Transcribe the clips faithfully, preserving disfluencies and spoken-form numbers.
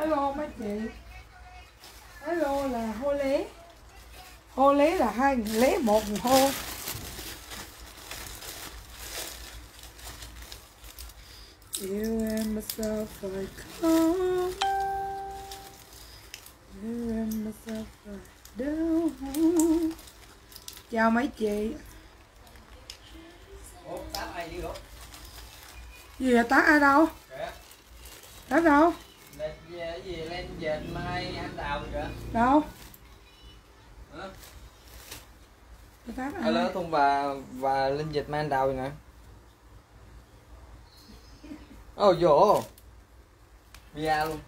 Hello mấy chị. Hello là hô lé. Hô lé là hai lé một hô. Yêu em mà sao phải không? Yêu em mà sao phải đau? Chào mấy chị. Ủa, tát ai đi rồi? Gì vậy, tát ai đâu? Tát đâu? Lên cái gì lên dệt mai anh đào rồi kìa. Đâu? Hả? Tát ai? Alo Thông và và lên dệt mai anh đào rồi nè. Ồ oh, dỗ. Bia luôn.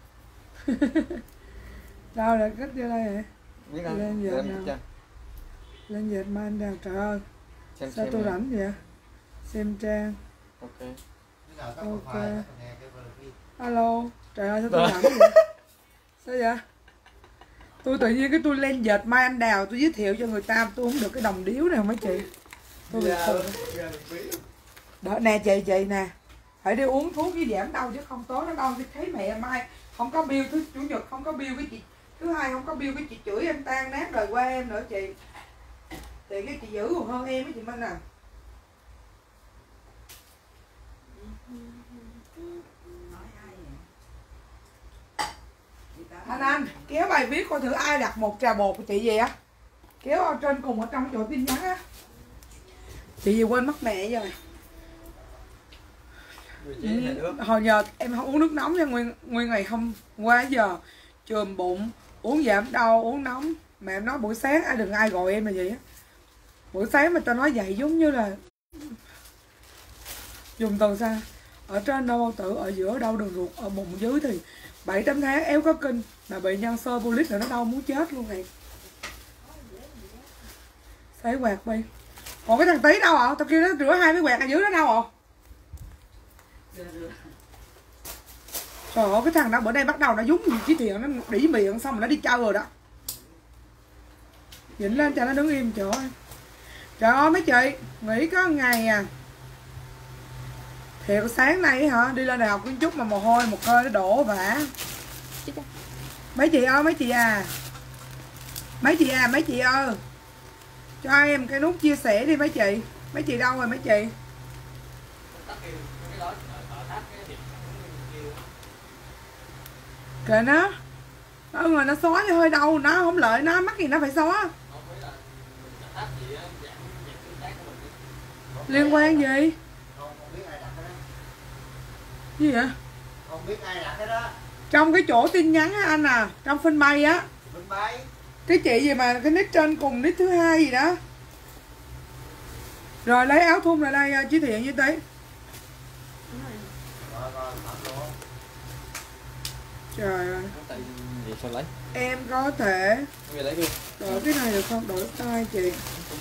Đâu là cách vô đây vậy? Biết không? Lên dệt Lên nào? Lên dệt mai anh đào, trời ơi. Xem, sao xem tôi này. rảnh vậy? Xem trang. Ok. Ok. Alo. Trời ơi sao tôi rảnh vậy? Sao vậy? Tôi tự nhiên cái tôi lên dệt mai anh đào, tôi giới thiệu cho người ta, tôi không được cái đồng điếu nào mấy chị. Tôi bị khùng. Đó nè chị chị nè. Phải đi uống thuốc với giảm đau chứ không tối nó đau thì thấy mẹ mai không có bill thứ chủ nhật, không có bill cái chị thứ hai, không có bill cái chị chửi em tan nát đời qua em nữa chị. Thì cái chị giữ còn hơn em với chị Minh à. Anh anh kéo bài viết coi thử ai đặt một trà bột của chị gì á, kéo ở trên cùng ở trong chỗ tin nhắn á. Chị gì quên mất mẹ rồi. Ừ, hồi giờ em không uống nước nóng nha, nguyên nguyên ngày hôm qua giờ chườm bụng, uống giảm đau, uống nóng. Mà em nói buổi sáng ai đừng ai gọi em là gì á. Buổi sáng mà tao nói vậy giống như là dùng từ sao ở trên đau bao tử, ở giữa đau đường ruột, ở bụng dưới thì bảy tám tháng éo có kinh, mà bị nhân sơ polyp là nó đau muốn chết luôn này. Sấy quạt đi. Còn cái thằng Tí đâu ạ? Tao kêu nó rửa hai cái quạt ở dưới đó đâu ạ? Trời ơi cái thằng đó bữa nay bắt đầu nó dúng gì chí thiện, nó đỉ miệng xong rồi nó đi chơi rồi đó. Dịnh lên cho nó đứng im trời ơi. Trời ơi mấy chị, nghỉ có ngày à. Thiệt sáng nay hả, đi lên đại học kiến trúc mà mồ hôi một hơi nó đổ vả. Mấy chị ơi mấy chị à. Mấy chị à mấy chị ơi. Cho em cái nút chia sẻ đi mấy chị. Mấy chị đâu rồi mấy chị? Kệ nó. Nó người nó xóa cho hơi đau, nó không lợi nó, mắc gì nó phải xóa. Liên quan gì? Gì vậy? Không biết ai đặt cái đó. Trong cái chỗ tin nhắn á anh à, trong phân bay á. Phân bay. Cái chị gì mà cái nick trên cùng nick thứ hai gì đó. Rồi lấy áo thun lại đây Chí Thiện với Tí. Trời ơi. Em có thể đổi cái này được không? Đổi tay chị.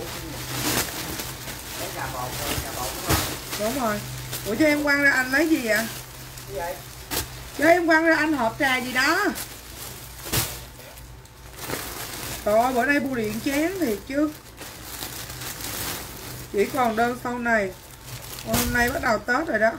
Đúng rồi. Ủa cho em quăng ra anh lấy gì vậy? Gì vậy? Cho em quăng ra anh hộp trà gì đó. Trời ơi bữa nay bưu điện chén thiệt chứ. Chỉ còn đơn sau này. Hôm nay bắt đầu Tết rồi đó.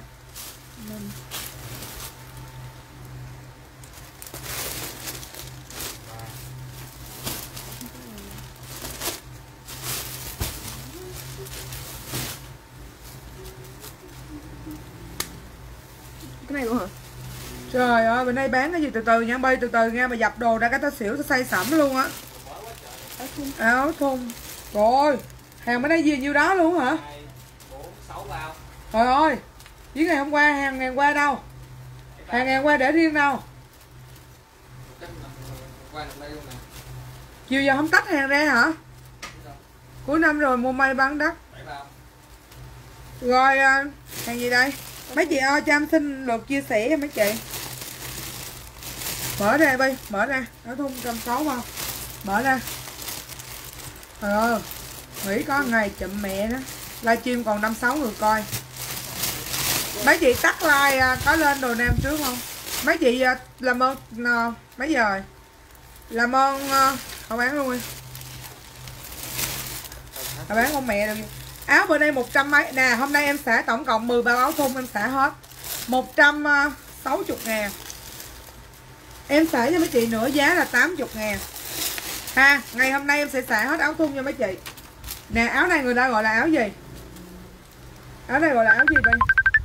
Cái này luôn hả? Trời ơi bữa nay bán cái gì từ từ nha bay, từ từ nha, mà dập đồ ra cái tao xỉu tao say sẩm luôn á. Áo thun. Trời ơi, hàng bữa nay gì nhiêu đó luôn hả? Trời ơi, với ngày hôm qua hàng ngày qua đâu? Hàng ngày hôm qua để riêng đâu? Chiều giờ không tách hàng ra hả? Cuối năm rồi mua may bán đất. Rồi hàng gì đây? Mấy chị ơi cho em xin lượt chia sẻ cho mấy chị. Mở ra đi, mở ra. Áo thun một trăm sáu mươi không? Mở ra. Trời ơi, nghĩ có ngày chậm mẹ đó. Livestream còn năm sáu người coi. Mấy chị tắt like có lên đồ nam trước không? Mấy chị làm ơn no, mấy giờ rồi? Làm ơn không bán luôn đi. Không bán con mẹ được. Áo bữa nay một trăm mấy. Nè hôm nay em xả tổng cộng mười bao áo thun, em xả hết một trăm sáu mươi ngàn. Em xả cho mấy chị nửa giá là tám mươi ngàn ha. Ngày hôm nay em sẽ xả hết áo thun cho mấy chị. Nè áo này người ta gọi là áo gì? Áo này gọi là áo gì vậy?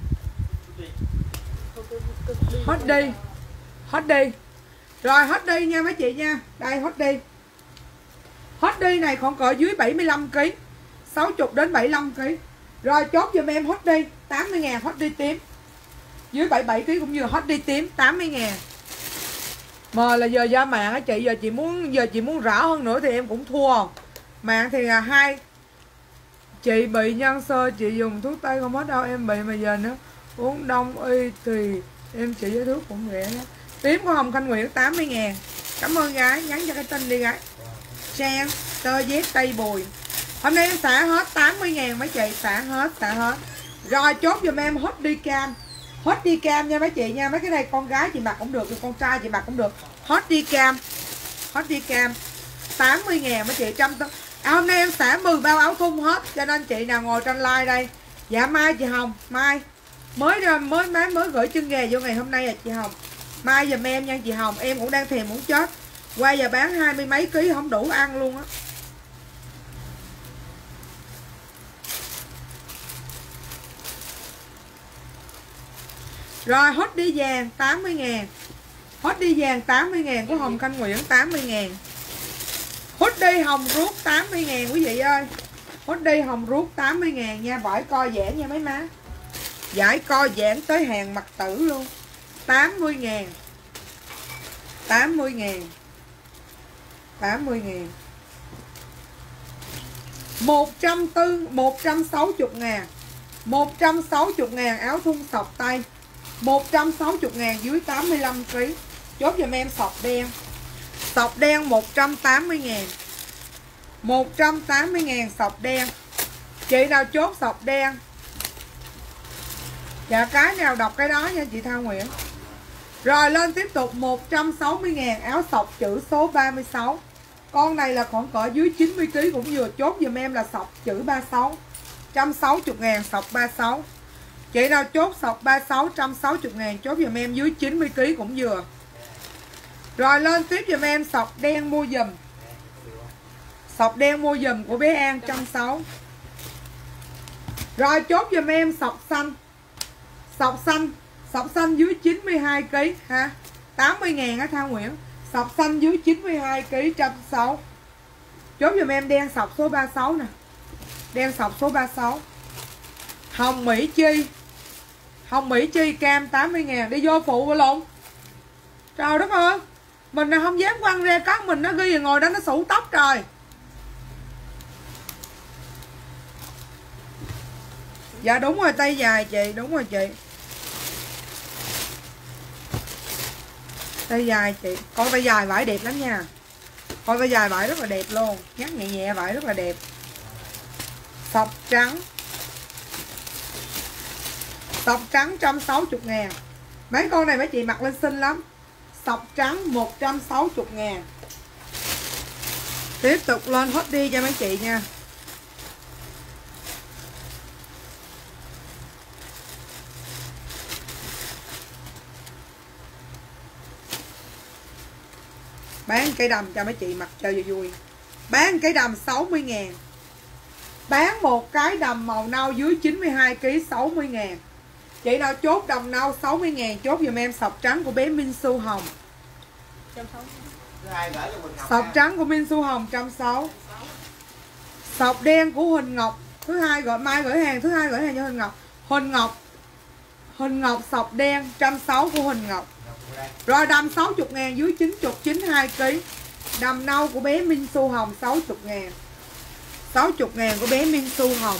Hot đi. Hot đi. Rồi hot đi nha mấy chị nha. Đây hot đi. Hot đi này khoảng cỡ dưới bảy mươi lăm ki lô gam, sáu mươi đến bảy mươi lăm ki lô gam. Rồi chốt giùm em hot đi tám mươi ngàn, hot đi tím. Dưới bảy mươi bảy ki lô gam cũng như hot đi tím tám mươi ngàn. Mà là giờ ra mạng á chị, giờ chị muốn giờ chị muốn rõ hơn nữa thì em cũng thua. Mạng thì là hai chị bị nhân sơ, chị dùng thuốc tây không hết đâu, em bị mà giờ nữa uống đông y thì em chỉ với thuốc cũng rẻ lắm. Tím của Hồng Thanh Nguyễn tám mươi ngàn. Cảm ơn gái, nhắn cho cái tin đi gái. Trang tơ dép Tây Bùi. Hôm nay em xả hết tám mươi ngàn mấy chị, xả hết, xả hết. Rồi chốt giùm em hot đi cam. Hot đi cam nha mấy chị nha. Mấy cái này con gái chị mặc cũng được, con trai chị mặc cũng được. Hot đi cam. Hot đi cam tám mươi ngàn mấy chị. Trăm à, hôm nay em xả mười bao áo thun hết. Cho nên chị nào ngồi trên like đây. Dạ mai chị Hồng, mai mới ra mới mới mới gửi chân gà vô ngày hôm nay à chị Hồng. Mai giùm em nha chị Hồng, em cũng đang thèm muốn chết. Qua giờ bán hai mươi mấy ký không đủ ăn luôn á. Rồi hot đi vàng tám mươi ngàn. Hot đi vàng tám mươi ngàn của Hồng Thanh Nguyễn tám mươi ngàn. Hot đi hồng ruốc tám mươi ngàn quý vị ơi. Hot đi hồng ruốc tám mươi ngàn nha. Vải co giãn nha mấy má. Vải co giãn tới hàng mặt tử luôn. tám mươi ngàn. tám mươi ngàn. tám mươi ngàn. một trăm tư, một trăm sáu mươi ngàn. một trăm sáu mươi ngàn áo thun sọc tay. một trăm sáu mươi ngàn dưới tám mươi lăm ki lô gam. Chốt giùm em sọc đen. Sọc đen một trăm tám mươi ngàn. một trăm tám mươi ngàn sọc đen. Chị nào chốt sọc đen. Dạ cái nào đọc cái đó nha chị Thao Nguyễn. Rồi lên tiếp tục một trăm sáu mươi ngàn áo sọc chữ số ba mươi sáu. Con này là khoảng cỡ dưới chín mươi ki lô gam cũng vừa. Chốt giùm em là sọc chữ ba mươi sáu. một trăm sáu mươi ngàn sọc ba mươi sáu. Chị nào chốt sọc ba mươi sáu, một trăm sáu mươi ngàn chốt giùm em dưới chín mươi ki lô gam cũng vừa. Rồi lên tiếp giùm em sọc đen mua giùm. Sọc đen mua giùm của bé An một trăm sáu mươi. Rồi chốt giùm em sọc xanh. Sọc xanh. Sọc xanh dưới chín mươi hai ki lô gam ha. tám mươi ngàn á Thao Nguyễn. Sọc xanh dưới chín mươi hai ki lô gam một trăm sáu mươi. Chốt giùm em đen sọc số ba mươi sáu nè. Đen sọc số ba mươi sáu. Hồng Mỹ Chi. Hồng Mỹ Chi cam tám mươi ngàn. Đi vô phụ vào lộn. Trời đất ơi. Mình là không dám quăng ra có mình nó ghi rồi ngồi đó nó sủ tóc trời. Dạ đúng rồi tay dài chị. Đúng rồi chị. Tay dài chị. Con tay dài vải đẹp lắm nha. Con tay dài vải rất là đẹp luôn. Nhắc nhẹ nhẹ vải rất là đẹp. Sọc trắng. Sọc trắng một trăm sáu mươi ngàn. Mấy con này mấy chị mặc lên xinh lắm. Sọc trắng một trăm sáu mươi ngàn. Tiếp tục lên hot đi cho mấy chị nha. Bán cái đầm cho mấy chị mặc chơi vui vui. Bán cái đầm sáu mươi ngàn. Bán một cái đầm màu nâu dưới chín mươi hai ki lô gam sáu mươi ngàn. Chị nào chốt đầm nâu sáu mươi ngàn chốt dùm em sọc trắng của bé Minh Su Hồng. Sọc trắng của Minh Su Hồng một trăm sáu mươi. Sọc đen của Huỳnh Ngọc. Thứ hai gọi mai gửi hàng, thứ hai gửi hàng cho Huỳnh Ngọc. Huỳnh Ngọc. Huỳnh Ngọc sọc đen một trăm sáu mươi của Huỳnh Ngọc. Rồi đầm sáu mươi ngàn dưới chín mươi, chín mươi hai ki lô gam. Đầm nâu của bé Minh Su Hồng sáu mươi ngàn. sáu mươi ngàn của bé Minh Su Hồng.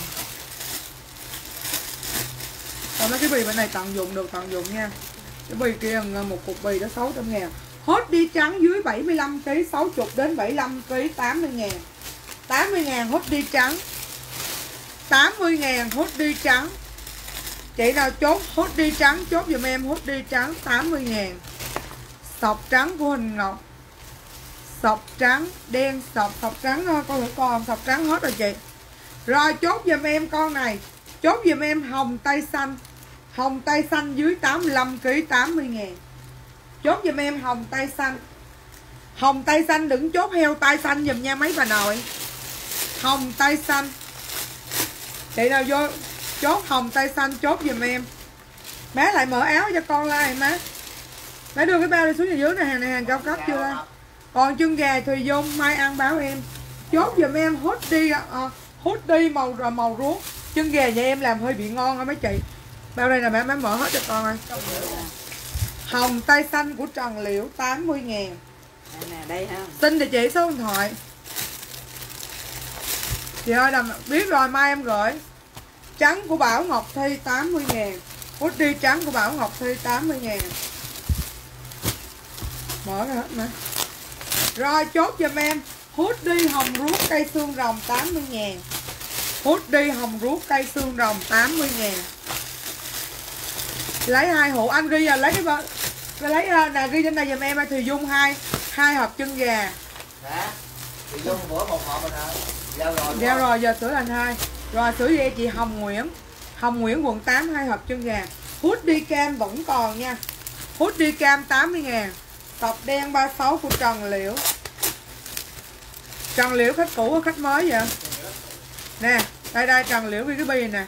Còn mấy cái bì bên này tận dụng được, tận dụng nha. Cái bì kia một cục bì đó sáu trăm ngàn. Hot đi trắng dưới bảy mươi lăm ki lô gam, sáu mươi đến bảy mươi lăm ki lô gam, tám mươi ngàn. tám mươi ngàn hot đi trắng. tám mươi ngàn hot đi trắng. Chị nào chốt hot đi trắng chốt dùm em hot đi trắng tám mươi ngàn. Sọc trắng của Huỳnh Ngọc. Sọc trắng đen, sọc sọc trắng thôi, con thử con sọc trắng hết rồi chị. Rồi chốt dùm em con này. Chốt dùm em hồng tay xanh. Hồng tay xanh dưới tám mươi lăm ki lô gam tám mươi ngàn. Chốt giùm em hồng tay xanh. Hồng tay xanh đừng chốt heo tay xanh giùm nha mấy bà nội. Hồng tay xanh. Chị nào vô chốt hồng tay xanh chốt giùm em. Má lại mở áo cho con like má. Má đưa cái bao đi xuống nhà dưới này, hàng này hàng cao cấp chưa đây. Còn chân gà Thùy Dung mai ăn báo em. Chốt giùm em hút đi uh, hút đi màu màu ruốc. Chân gà nhà em làm hơi bị ngon á mấy chị. Bao đây là má má mở hết cho con ơi. Hồng tay xanh của Trần Liễu tám mươi ngàn. Nè đây ha. Xin địa chỉ số điện thoại. Chị ơi đầm biết rồi mai em gửi. Trắng của Bảo Ngọc Thi tám mươi ngàn. Hút đi trắng của Bảo Ngọc Thi tám mươi ngàn. Mở ra hết mà. Rồi chốt giùm em. Hút đi hồng ruốc cây xương rồng tám mươi ngàn. Hút đi hồng ruốc cây xương rồng tám mươi ngàn. Lấy hai hũ anh ghi là lấy cái bao. Lấy nè ghi trên này giùm em thì Dung hai hai hộp chân gà. Dạ. Thì Dung bữa một hộp rồi nè. Giao rồi. Giao rồi giờ sửa thành hai. Rồi sửa về chị Hồng Nguyễn. Hồng Nguyễn quận tám hai hộp chân gà. Hút đi cam vẫn còn nha. Hút đi cam tám mươi ngàn. Cọc đen ba mươi sáu của Trần Liễu. Trần Liễu khách cũ hay khách mới vậy? Nè, đây đây Trần Liễu ghi cái bi nè.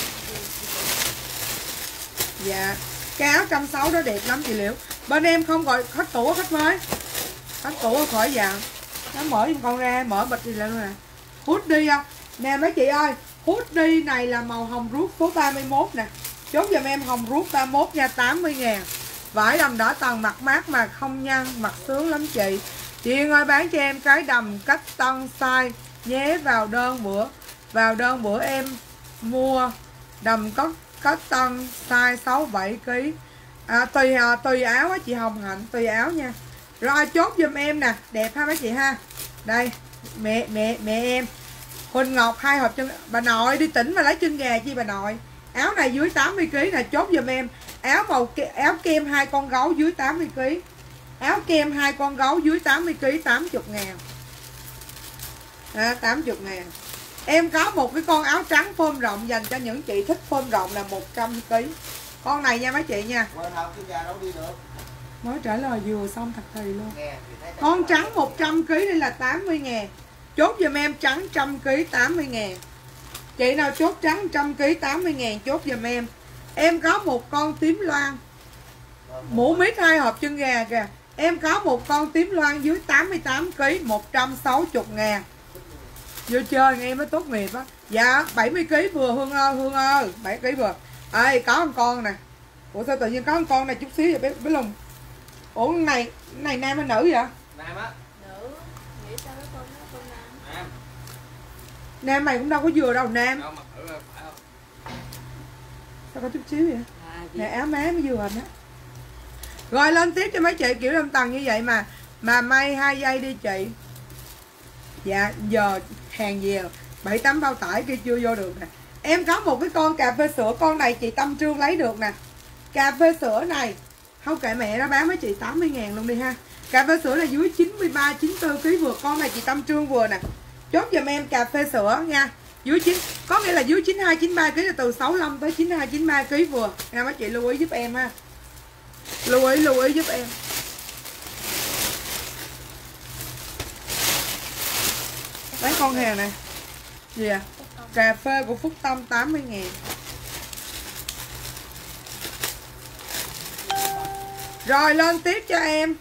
Dạ. Cái áo một trăm sáu mươi đó đẹp lắm chị Liễu. Bên em không gọi khách cũ khách mới. Khách cũ khỏi dạng. Nó mở giùm con ra, mở bịch đi lên nè. Hút đi không? Nè mấy chị ơi, hút đi này là màu hồng ruốc số ba mươi mốt nè. Chốt giùm em hồng ruốc ba mươi mốt nha, tám mươi ngàn. Vải đầm đỏ tầng mặc mát mà không nhăn, mặc sướng lắm chị. Chị Yên ơi bán cho em cái đầm cách tân size nhé, vào đơn bữa. Vào đơn bữa em mua đầm có có tân size sáu bảy ký. À, tùy à, tùy áo á chị Hồng Hạnh, tùy áo nha. Rồi chốt giùm em nè, đẹp ha mấy chị ha. Đây, mẹ mẹ mẹ em. Huỳnh Ngọc hai hộp chân, bà nội đi tỉnh mà lấy chân gà chi bà nội. Áo này dưới tám mươi ký nè, chốt giùm em. Áo màu áo kem hai con gấu dưới tám mươi ký. Áo kem hai con gấu dưới tám mươi ký tám mươi ngàn. À, tám mươi ngàn. Em có một cái con áo trắng phơm rộng dành cho những chị thích phơm rộng là một trăm ký. Con này nha mấy chị nha. Mới trả lời vừa xong thật thì luôn. Con trắng một trăm ký đây là tám mươi ngàn. Chốt giùm em trắng một trăm ký tám mươi ngàn. Chị nào chốt trắng một trăm ký tám mươi ngàn chốt giùm em. Em có một con tím loan. Mũ mít hai hộp chân gà kìa. Em có một con tím loan dưới tám mươi tám ký một trăm sáu mươi ngàn. Vô chơi nghe mới tốt nghiệp á. Dạ bảy mươi ký vừa Hương ơi, Hương ơi, bảy ký vừa. Ê có một con nè. Ủa sao tự nhiên có một con này chút xíu vậy bé, bé Lùng. Ủa cái này, cái này nam hay nữ vậy? Nam á. Nữ. Nghĩ sao cái con đó con nam? Nam. Nam mày cũng đâu có vừa đâu nam. Đâu, mặc thử là phải không? Sao có chút xíu vậy? À, Nè áo má mới vừa hình á. Rồi lên tiếp cho mấy chị kiểu năm tầng như vậy mà. Mà may hai giây đi chị. Dạ giờ hàng về bảy tám bao tải kia chưa vô được nè. Em có một cái con cà phê sữa, con này chị Tâm Trương lấy được nè. Cà phê sữa này không kệ mẹ nó bán với chị tám mươi ngàn luôn đi ha. Cà phê sữa là dưới chín mươi ba chín mươi tư ký vừa. Con này chị Tâm Trương vừa nè. Chốt giùm em cà phê sữa nha. Dưới chín có nghĩa là dưới chín mươi hai chín mươi ba ký là từ sáu mươi lăm tới chín mươi hai chín mươi ba ký vừa. Nha mấy chị lưu ý giúp em ha. Lưu ý lưu ý giúp em. Lấy con hàng này. Gì à? Cà phê của Phúc Tâm tám mươi ngàn. Rồi lên tiếp cho em.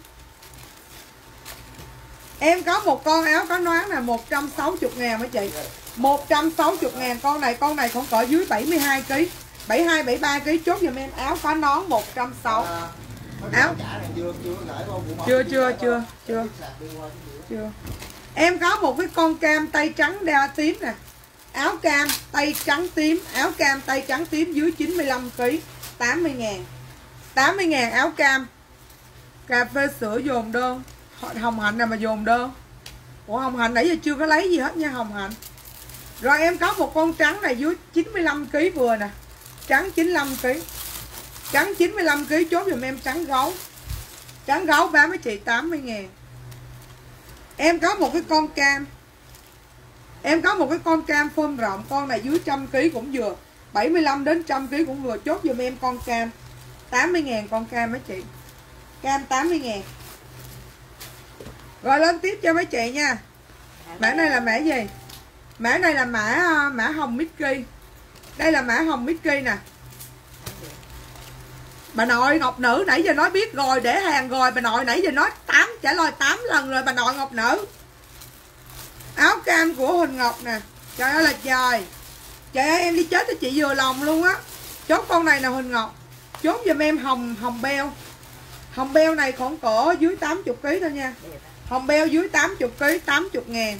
Em có một con áo có nón là một trăm sáu mươi ngàn mấy chị. một trăm sáu mươi ngàn con này, con này khoảng cỡ dưới bảy mươi hai ký. bảy mươi hai bảy mươi ba ký chốt giùm em áo có nón một trăm sáu mươi. Áo chưa chưa chưa chưa chưa. Em có một cái con cam tay trắng đa tím nè. Áo cam tay trắng tím, áo cam tay trắng tím dưới chín mươi lăm ký tám mươi ngàn. tám mươi ngàn áo cam. Cà phê sữa dồn đơn. Hồng Hạnh nào mà dồn đơn. Ủa Hồng Hạnh nãy giờ chưa có lấy gì hết nha Hồng Hạnh. Rồi em có một con trắng này dưới chín mươi lăm ký vừa nè. Trắng chín mươi lăm ký. Trắng chín mươi lăm ký chốt giùm em trắng gấu. Trắng gấu bán với chị tám mươi ngàn. Em có một cái con cam. Em có một cái con cam phơm rộng. Con này dưới một trăm ký cũng vừa. bảy mươi lăm đến một trăm ký cũng vừa. Chốt giùm em con cam tám mươi ngàn con cam mấy chị. Cam tám mươi ngàn. Rồi lên tiếp cho mấy chị nha. Mã này là mã gì? Mã này là mã mã hồng Mickey. Đây là mã hồng Mickey nè. Bà nội Ngọc Nữ nãy giờ nói biết rồi, để hàng rồi. Bà nội nãy giờ nói tám trả lời tám lần rồi bà nội Ngọc Nữ. Áo cam của Huỳnh Ngọc nè. Trời ơi là trời. Trời ơi em đi chết cho chị vừa lòng luôn á. Chốt con này nè Huỳnh Ngọc. Chốt giùm em hồng hồng beo. Hồng beo này khoảng cỡ dưới tám mươi ký thôi nha. Hồng beo dưới tám mươi ký, tám mươi ngàn.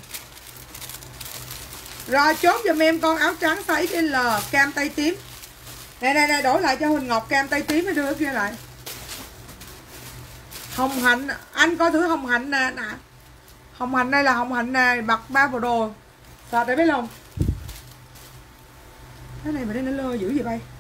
Rồi chốt giùm em con áo trắng size ích lờ cam tay tím. Này này này đổi lại cho Huỳnh Ngọc cam tay tím mới đưa kia lại. Hồng hạnh, anh coi thử hồng hạnh nè, nè. Hồng hạnh đây là hồng hạnh nè, mặc ba bộ đồ. Sao để biết không? Cái này mà đây nó lơ dữ vậy bay.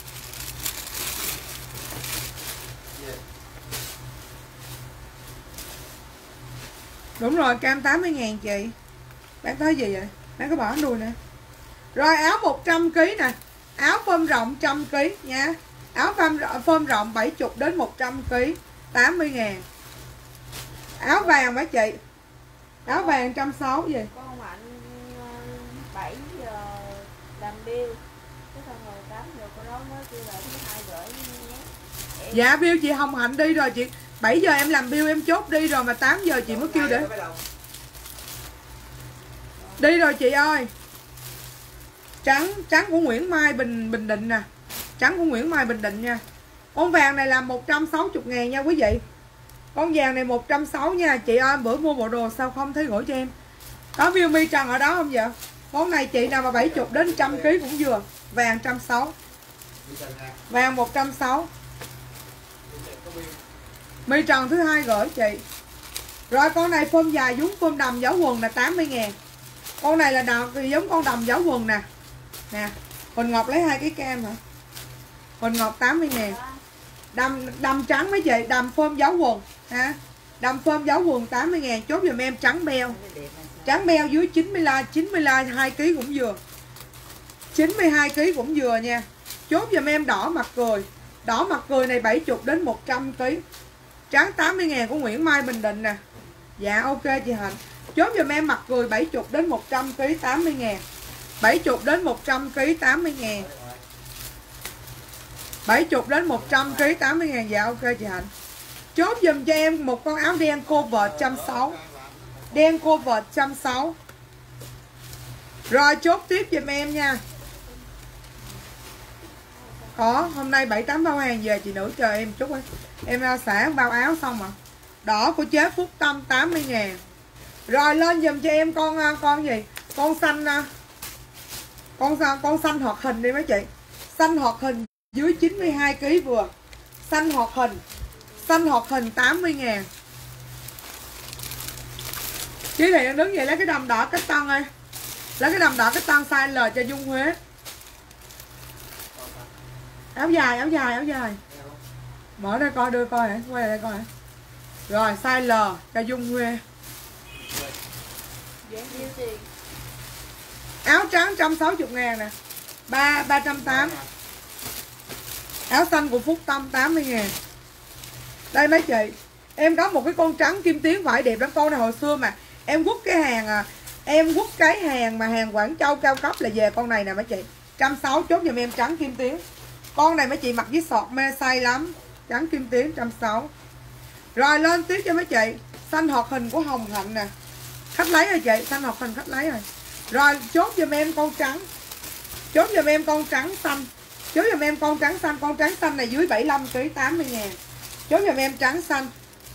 Đúng rồi, cam tám mươi ngàn chị. Bán thấy gì vậy? Bán có bỏ đùi nè. Rồi áo một trăm ký nè. Áo phơm rộng một trăm ký nha. Áo phơm, phơm rộng bảy mươi đến một trăm ký, tám mươi ngàn. Áo vàng mấy chị. Áo vàng một trăm sáu mươi gì? Con Mạnh bảy giờ làm bill. Cái xong rồi tám giờ cô đó mới kêu là thứ hai gửi nhé. Dạ bill chị Hồng Hạnh đi rồi chị. bảy giờ em làm bill em chốt đi rồi mà tám giờ chị mới kêu để. Đi rồi chị ơi. Trắng trắng của Nguyễn Mai Bình Bình Định nè. Trắng của Nguyễn Mai Bình Định nha. Con vàng này là một trăm sáu mươi ngàn nha quý vị. Con vàng này một trăm sáu mươi nha. Chị ơi bữa mua bộ đồ sao không thấy gửi cho em. Có view mi trần ở đó không vậy? Món này chị nào mà bảy mươi đến một trăm ký cũng vừa. Vàng một trăm sáu mươi. Vàng một trăm sáu mươi. Mi trần thứ hai gửi chị. Rồi con này phơm dài giống phơm đầm giáo quần là tám mươi ngàn. Con này là đầm, giống con đầm giáo quần nè. Nè, Huỳnh Ngọc lấy hai cái cam hả? Huỳnh Ngọc tám mươi ngàn. Đầm đầm trắng mấy chị, đầm phơm giáo quần ha. Đầm phơm giáo quần tám mươi ngàn, chốt giùm em trắng beo. Trắng beo dưới chín mươi la, chín mươi la hai ký cũng vừa. chín mươi hai ký cũng vừa nha. Chốt giùm em đỏ mặt cười. Đỏ mặt cười này bảy mươi đến một trăm ký. Trắng tám mươi ngàn của Nguyễn Mai Bình Định nè. Dạ ok chị Hạnh. Chốt giùm em mặt cười bảy mươi đến một trăm ký tám mươi ngàn. bảy mươi đến một trăm ký tám mươi ngàn. bảy mươi đến một trăm ký tám mươi ngàn. Dạ ok chị Hạnh. Chốt giùm cho em một con áo đen cover một trăm sáu mươi. Đen cover một trăm sáu mươi. Rồi chốt tiếp giùm em nha. Có, hôm nay bảy tám bao hàng về chị nữ chờ em chút ấy. Em xả bao áo xong mà. Đỏ của chế Phúc Tâm tám mươi ngàn. Rồi lên giùm cho em con con gì? Con xanh Con con xanh hoạt hình đi mấy chị. Xanh hoạt hình dưới chín mươi hai ký vừa. Xanh hoạt hình. Xanh hoạt hình tám mươi ngàn. Chị Thị đứng vậy lấy cái đầm đỏ cách tăng ơi. Lấy cái đầm đỏ cách tăng size L cho Dung Huế. Áo dài, áo dài, áo dài. Mở ra coi, đưa coi hả? Quay lại coi hả? Rồi, size L cho Dung Huế. Áo trắng một trăm sáu mươi ngàn nè. ba, ba trăm tám mươi. Áo xanh của Phúc Tâm tám mươi ngàn. Đây mấy chị. Em có một cái con trắng kim tuyến vải đẹp lắm. Con này hồi xưa mà em quất cái hàng à, em quất cái hàng mà hàng Quảng Châu cao cấp là về con này nè mấy chị. một trăm sáu mươi chốt giùm em trắng kim tuyến. Con này mấy chị mặc với sọt mê say lắm. Trắng kim tuyến một trăm sáu mươi. Rồi lên tiếp cho mấy chị. Xanh hoạt hình của Hồng Hạnh nè. Khách lấy rồi chị. Xanh hoạt hình khách lấy rồi. Rồi chốt giùm em con trắng. Chốt giùm em con trắng xanh. Chốt giùm em con trắng xanh. Con trắng xanh này dưới bảy mươi lăm ký tám mươi ngàn. Chốt giùm em trắng xanh.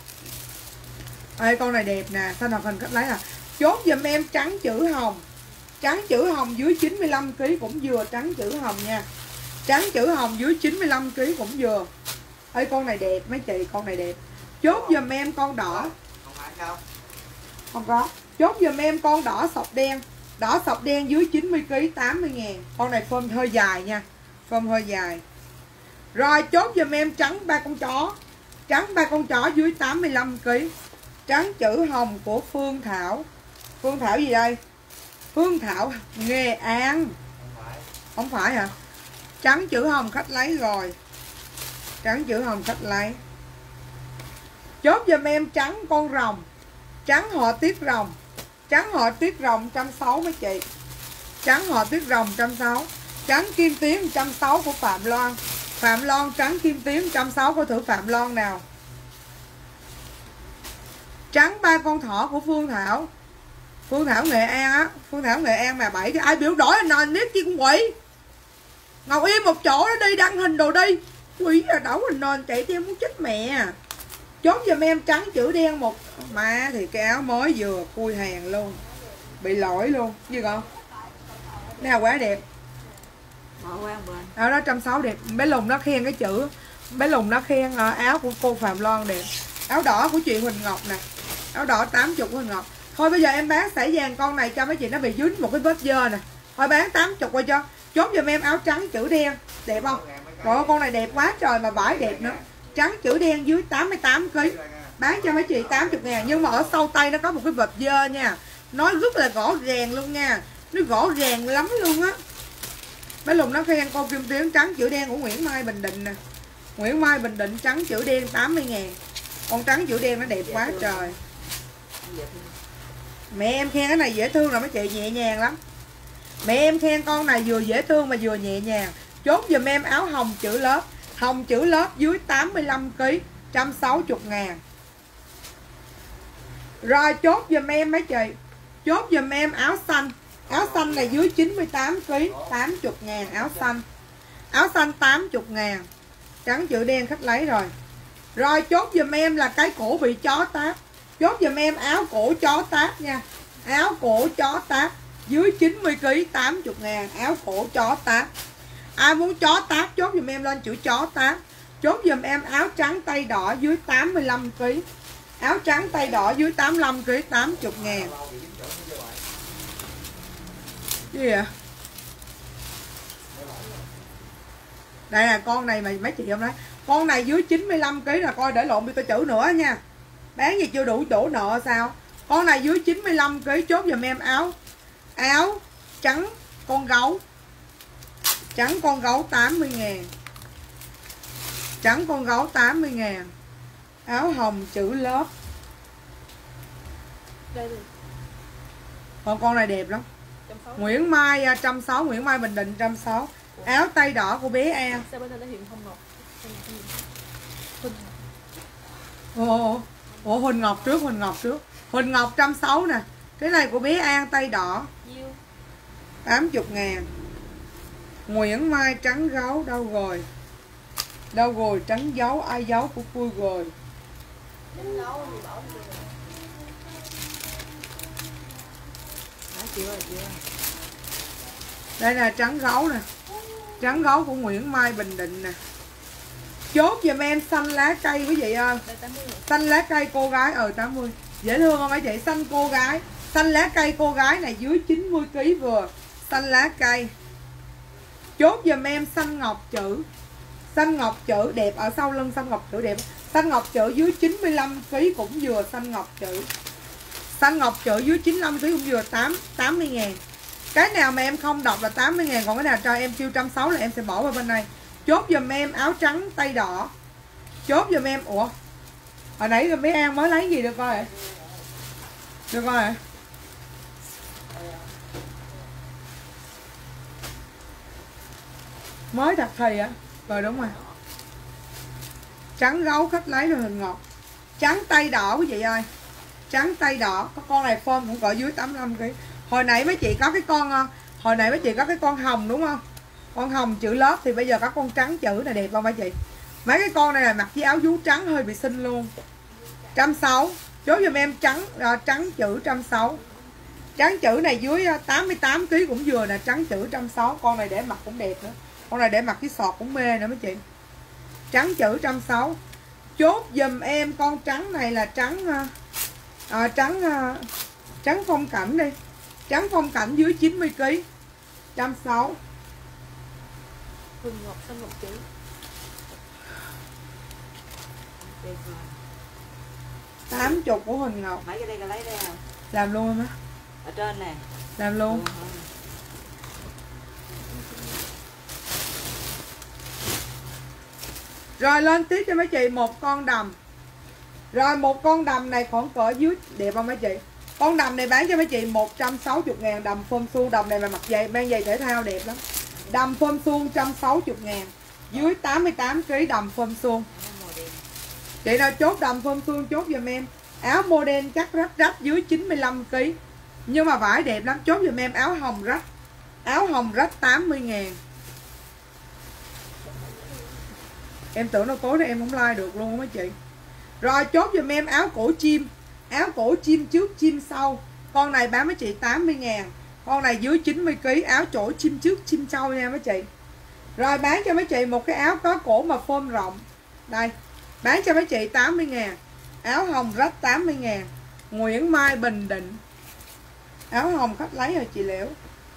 Ê con này đẹp nè. Xanh hoạt hình khách lấy à. Chốt giùm em trắng chữ hồng. Trắng chữ hồng dưới chín mươi lăm ký cũng vừa. Trắng chữ hồng nha. Trắng chữ hồng dưới chín mươi lăm ký cũng vừa. Ê con này đẹp mấy chị. Con này đẹp. Chốt giùm em con đỏ. Không có. Chốt giùm em con đỏ sọc đen. Đỏ sọc đen dưới chín mươi ký tám mươi ngàn. Con này phơm hơi dài nha. Phơm hơi dài. Rồi chốt giùm em trắng ba con chó. Trắng ba con chó dưới tám mươi lăm ký. Trắng chữ hồng của Phương Thảo. Phương Thảo gì đây? Phương Thảo Nghệ An. Không phải hả? Trắng chữ hồng khách lấy rồi. Trắng chữ hồng khách lấy. Chốt giùm em trắng con rồng, trắng họa tiết rồng, trắng họa tiết rồng một trăm sáu mươi mấy chị. Trắng họa tiết rồng một trăm sáu mươi, trắng kim tuyến một trăm sáu mươi của Phạm Loan. Phạm Loan trắng kim tuyến một trăm sáu mươi, coi thử Phạm Loan nào. Trắng ba con thỏ của Phương Thảo. Phương Thảo Nghệ An á, Phương Thảo Nghệ An mà bảy cái ai biểu đổi anh nền nếp chi con quỷ. Ngồi im một chỗ đó đi, đăng hình đồ đi. Quỷ là đổ hình nền chạy theo muốn chết mẹ. Chốt giùm em trắng chữ đen một mà thì cái áo mới vừa khui hàng luôn. Bị lỗi luôn, gì con? Nào quá đẹp. Áo đó một trăm sáu mươi đẹp. Bé Lùng nó khen cái chữ, bé Lùng nó khen áo của cô Phạm Loan đẹp. Áo đỏ của chị Huỳnh Ngọc nè. Áo đỏ tám mươi của Huỳnh Ngọc. Thôi bây giờ em bán sải vàng con này cho mấy chị, nó bị dính một cái vết dơ nè. Thôi bán tám mươi qua cho. Chốt giùm em áo trắng chữ đen. Đẹp không? Rồi con này đẹp quá trời mà vải đẹp nữa. Trắng chữ đen dưới tám mươi tám ki lô gam. Bán cho mấy chị tám mươi ngàn. Nhưng mà ở sau tay nó có một cái vệt dơ nha. Nó rất là rõ ràng luôn nha. Nó rõ ràng lắm luôn á. Mấy Lùng nó khen con kim tuyến trắng chữ đen của Nguyễn Mai Bình Định nè. Nguyễn Mai Bình Định trắng chữ đen tám mươi ngàn. Con trắng chữ đen nó đẹp quá trời. Mẹ em khen cái này dễ thương là mấy chị, nhẹ nhàng lắm. Mẹ em khen con này vừa dễ thương mà vừa nhẹ nhàng. Chốt giùm em áo hồng chữ lớp. Hồng chữ lớp dưới tám mươi lăm ki lô gam, một trăm sáu mươi ngàn. Rồi chốt giùm em mấy chị. Chốt giùm em áo xanh. Áo xanh này dưới chín mươi tám ki lô gam, tám mươi ngàn áo xanh. Áo xanh tám mươi ngàn. Trắng chữ đen khách lấy rồi. Rồi chốt giùm em là cái cổ bị chó táp. Chốt giùm em áo cổ chó táp nha. Áo cổ chó táp dưới chín mươi ki lô gam, tám mươi ngàn. Áo cổ chó táp. Ai muốn chó táp chốt giùm em lên chữ chó táp. Chốt giùm em áo trắng tay đỏ dưới tám mươi lăm ki lô gam. Áo trắng tay đỏ dưới tám mươi lăm ki lô gam, tám mươi ngàn. Gì vậy? Đây là con này mà mấy chị không nói. Con này dưới chín mươi lăm ki lô gam là coi để lộn đi coi chữ nữa nha. Bán gì chưa đủ đổ nợ sao? Con này dưới chín mươi lăm ki lô gam chốt giùm em áo. Áo trắng con gấu. Trắng con gấu tám mươi ngàn. Trắng con gấu tám mươi ngàn. Áo hồng chữ lớp. Còn con này đẹp lắm. Nguyễn Mai một trăm sáu mươi, Nguyễn Mai Bình Định một trăm sáu mươi. Áo tay đỏ của bé An. Ồ, ồ Huỳnh Ngọc trước, Huỳnh Ngọc trước. Huỳnh Ngọc một trăm sáu mươi nè. Cái này của bé An tay đỏ tám mươi ngàn. Nguyễn Mai trắng gấu đâu rồi? Đâu rồi trắng dấu, ai dấu của tôi rồi. Đây là trắng gấu nè. Trắng gấu của Nguyễn Mai Bình Định nè. Chốt giùm em xanh lá cây quý vị ơi. Xanh lá cây cô gái ở tám mươi. Dễ thương không mấy chị? Xanh cô gái. Xanh lá cây cô gái này dưới chín mươi ki lô gam vừa. Xanh lá cây. Chốt giùm em xanh ngọc chữ. Xanh ngọc chữ đẹp ở sau lưng, xanh ngọc chữ đẹp. Xanh ngọc chữ dưới chín mươi lăm ki lô gam cũng vừa xanh ngọc chữ. Xanh ngọc chữ dưới chín mươi lăm ki lô gam cũng vừa tám mươi ngàn. Cái nào mà em không đọc là tám mươi ngàn, còn cái nào cho em kêu một trăm sáu mươi là em sẽ bỏ vào bên này. Chốt giùm em áo trắng tay đỏ. Chốt giùm em. Ủa hồi nãy mấy An mới lấy gì được coi. Được coi. Mới thật thì á. Rồi đúng rồi. Trắng gấu khách lấy rồi Huỳnh Ngọc. Trắng tay đỏ quý vị ơi. Trắng tay đỏ. Có con này form cũng cỡ dưới tám mươi lăm ki lô gam. Hồi nãy mấy chị có cái con Hồi nãy mấy chị có cái con hồng đúng không? Con hồng chữ lớp thì bây giờ có con trắng chữ này đẹp không mấy chị? Mấy cái con này là mặc với áo vú trắng hơi bị xinh luôn. một trăm sáu mươi. Chốt giùm em trắng à, trắng chữ một trăm sáu mươi. Trắng chữ này dưới tám mươi tám ki lô gam cũng vừa nè, trắng chữ một trăm sáu mươi. Con này để mặc cũng đẹp nữa. Con này để mặc cái sọt cũng mê nữa mấy chị. Trắng chữ một trăm sáu mươi. Chốt giùm em con trắng này là trắng à, trắng à, trắng phong cảnh đi. Trắng phong cảnh dưới chín mươi ki lô gam, một trăm sáu mươi. Huỳnh Ngọc xanh ngọc chữ. tám mươi của Huỳnh Ngọc. Mấy cái đây là lấy đây à? Làm luôn không á? Ở trên nè. Làm luôn. Ừ. Rồi lên tiếp cho mấy chị một con đầm. Rồi một con đầm này khoảng cỡ dưới, đẹp không mấy chị? Con đầm này bán cho mấy chị một trăm sáu mươi ngàn. Đầm phơm suông, đầm này mà mặc giày, mang giày thể thao đẹp lắm. Đầm phơm suông một trăm sáu mươi ngàn. Dưới tám mươi tám ki lô gam đầm phơm suông. Chị nào chốt đầm phơm suông chốt giùm em. Áo model chắc rách rách dưới chín mươi lăm ki lô gam. Nhưng mà vải đẹp lắm, chốt giùm em áo hồng rách. Áo hồng rách tám mươi ngàn. Em tưởng đâu tối nay em không like được luôn á mấy chị. Rồi chốt giùm em áo cổ chim. Áo cổ chim trước chim sau. Con này bán mấy chị tám mươi ngàn. Con này dưới chín mươi ki lô gam. Áo chỗ chim trước chim sau nha mấy chị. Rồi bán cho mấy chị một cái áo có cổ mà phơm rộng. Đây. Bán cho mấy chị tám mươi ngàn. Áo hồng rách tám mươi ngàn. Nguyễn Mai Bình Định. Áo hồng khách lấy rồi chị Liễu.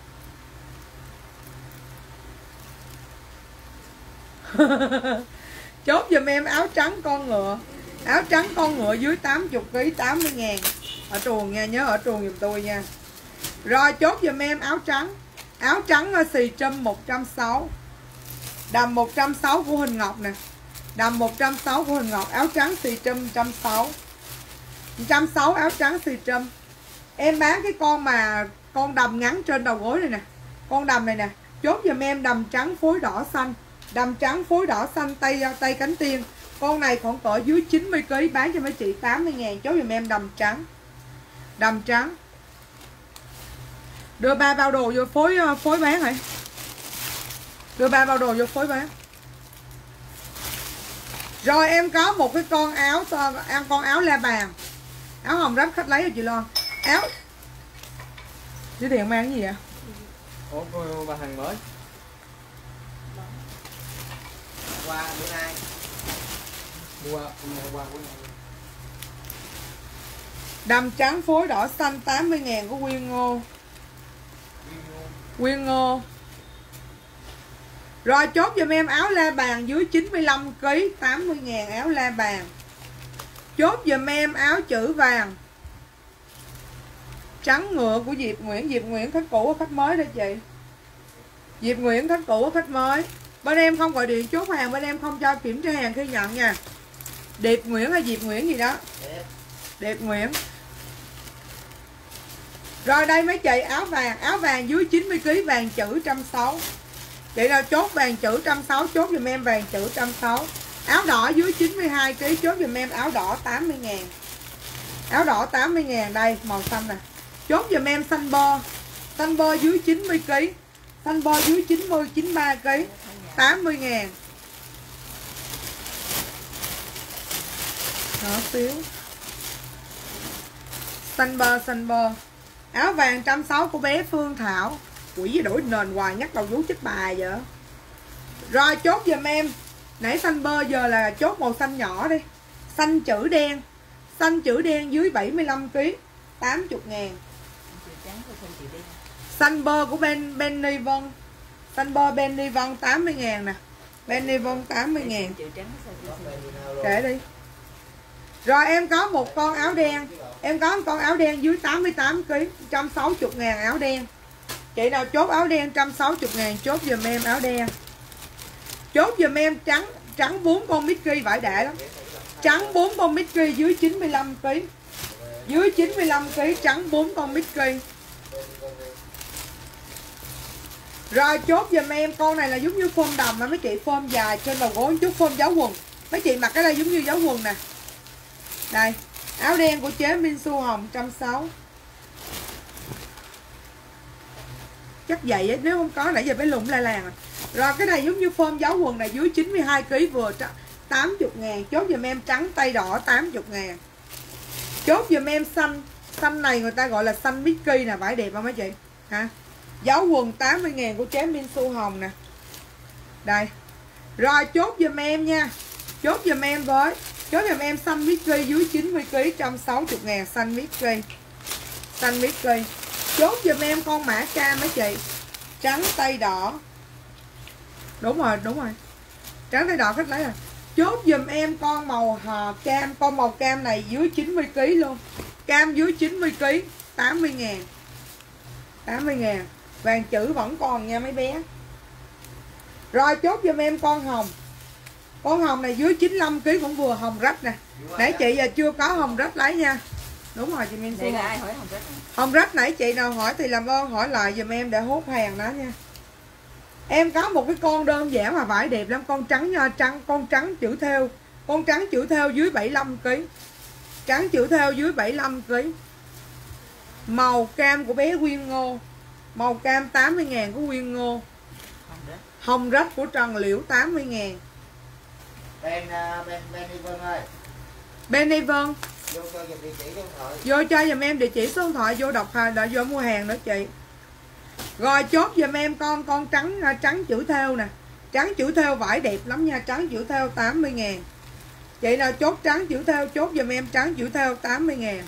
Chốt giùm em áo trắng con ngựa. Áo trắng con ngựa dưới tám mươi ki lô gam tám mươi ngàn. Ở truồng nha, nhớ ở truồng giùm tôi nha. Rồi chốt giùm em áo trắng. Áo trắng xì trâm một trăm sáu mươi. Đầm một trăm sáu mươi của Huỳnh Ngọc nè. Đầm một trăm sáu mươi của Huỳnh Ngọc. Áo trắng xì trâm một trăm sáu mươi. một trăm sáu mươi áo trắng xì trâm. Em bán cái con mà con đầm ngắn trên đầu gối này nè. Con đầm này nè. Chốt giùm em đầm trắng phối đỏ xanh. Đầm trắng phối đỏ xanh tay tay cánh tiên. Con này khoảng cỡ dưới chín mươi ki lô gam bán cho mấy chị tám mươi ngàn. Chốt giùm em đầm trắng. Đầm trắng. Đưa ba bao đồ vô phối phối bán hả? Đưa ba bao đồ vô phối bán. Rồi em có một cái con áo em con áo la bàn. Áo hồng rách khách lấy rồi chị Loan. Áo Chứ Thiện mang cái gì vậy? Ủa bà hàng mới. Qua bữa nay. Mua qua bữa nay. Đầm trắng phối đỏ xanh tám mươi ngàn của Quyên Ngô. Quyên Ngô. Rồi chốt giùm em áo la bàn dưới chín mươi lăm ki lô gam tám mươi ngàn áo la bàn. Chốt giùm em áo chữ vàng. Trắng ngựa của Diệp Nguyễn. Diệp Nguyễn khách cũ khách mới đó chị. Diệp Nguyễn khách cũ khách mới. Bên em không gọi điện chốt hàng, bên em không cho kiểm tra hàng khi nhận nha. Điệp Nguyễn hay Diệp Nguyễn gì đó. Điệp Nguyễn. Rồi đây mấy chị áo vàng. Áo vàng dưới chín mươi ki lô gam vàng chữ một trăm sáu mươi. Chị nào chốt vàng chữ một trăm sáu mươi chốt giùm em vàng chữ một trăm sáu mươi. Áo đỏ dưới chín mươi hai ki lô gam chốt giùm em áo đỏ tám mươi ngàn. Áo đỏ tám mươi ngàn đây màu xanh nè. Chốt giùm em xanh bơ. Xanh bơ dưới chín mươi ki lô gam. Xanh bơ dưới chín mươi chín mươi ba ki lô gam tám mươi ngàn. Đó xíu. Xanh bơ xanh bơ. Áo vàng một trăm sáu mươi của bé Phương Thảo. Quỷ gì đổi nền hoài nhắc đầu vú chết bà vậy. Rồi chốt giùm em. Nãy xanh bơ giờ là chốt màu xanh nhỏ đi. Xanh chữ đen. Xanh chữ đen dưới bảy mươi lăm ki lô gam tám mươi ngàn. Xanh bơ của Ben Benny Vân. Xanh bơ Benny Vân tám mươi ngàn nè. Benny Vân tám mươi ngàn. Để đi. Rồi em có một con áo đen. Em có một con áo đen dưới tám mươi tám ki lô gam một trăm sáu mươi ngàn áo đen. Chị nào chốt áo đen một trăm sáu mươi ngàn chốt giùm em áo đen. Chốt giùm em trắng trắng bốn con Mickey vải đại lắm. Trắng bốn con Mickey dưới chín mươi lăm ki lô gam. Dưới chín mươi lăm ki lô gam trắng bốn con Mickey. Rồi chốt giùm em con này là giống như phơm đầm mà mấy chị, phơm dài trên đầu gối chút, phơm giáo quần. Mấy chị mặc cái đây giống như giáo quần nè. Đây, áo đen của chế Minh Su Hồng một trăm sáu mươi. Chắc vậy á, nếu không có nãy giờ phải lùng la làng rồi. Rồi cái này giống như phơm giáo quần này dưới chín mươi hai ki lô gam vừa tám mươi ngàn. Chốt giùm em trắng tay đỏ tám mươi ngàn. Chốt giùm em xanh. Xanh này người ta gọi là xanh Mickey nè, vải đẹp không mấy chị? Hả? Giáo quần tám mươi ngàn của chế Minh Su Hồng nè. Đây. Rồi chốt giùm em nha. Chốt giùm em với. Chốt giùm em xanh Mickey dưới chín mươi ki lô gam một trăm sáu mươi ngàn xanh Mickey. Xanh Mickey. Chốt giùm em con mã cam mấy chị. Trắng tay đỏ. Đúng rồi, đúng rồi. Trắng tay đỏ khách lấy rồi. Chốt giùm em con màu hò cam. Con màu cam này dưới chín mươi ki lô gam luôn. Cam dưới chín mươi ki lô gam tám mươi ngàn. tám mươi ngàn. Vàng chữ vẫn còn nha mấy bé. Rồi chốt giùm em con hồng. Con hồng này dưới chín mươi lăm ki lô gam cũng vừa, hồng rách nè. Nãy chị giờ chưa có hồng rách lấy nha. Đúng rồi chị Minh Xuân. Đây là ai hỏi hồng rách? Hồng rách nãy chị nào hỏi thì làm ơn hỏi lại giùm em để hốt hàng đó nha. Em có một cái con đơn giản mà vải đẹp lắm, con trắng nha, trắng con trắng chữ thêu. Con trắng chữ thêu dưới bảy mươi lăm ki lô gam. Trắng chữ thêu dưới bảy mươi lăm ki lô gam. Màu cam của bé Quyên Ngô. Màu cam tám mươi ngàn của Quyên Ngô. Hồng rách của Trần Liễu tám mươi ngàn. Ben Ben Ben Vân ơi. Benny Vân. Vô cho giùm địa chỉ số điện thoại. Vô cho giùm em địa chỉ số điện thoại, vô đọc hàng, đợi vô mua hàng nữa chị. Rồi chốt giùm em con con trắng trắng chữ thêu nè. Trắng chữ thêu vải đẹp lắm nha, trắng chữ thêu tám mươi ngàn. Chị nào chốt trắng chữ thêu chốt giùm em trắng chữ thêu tám mươi ngàn.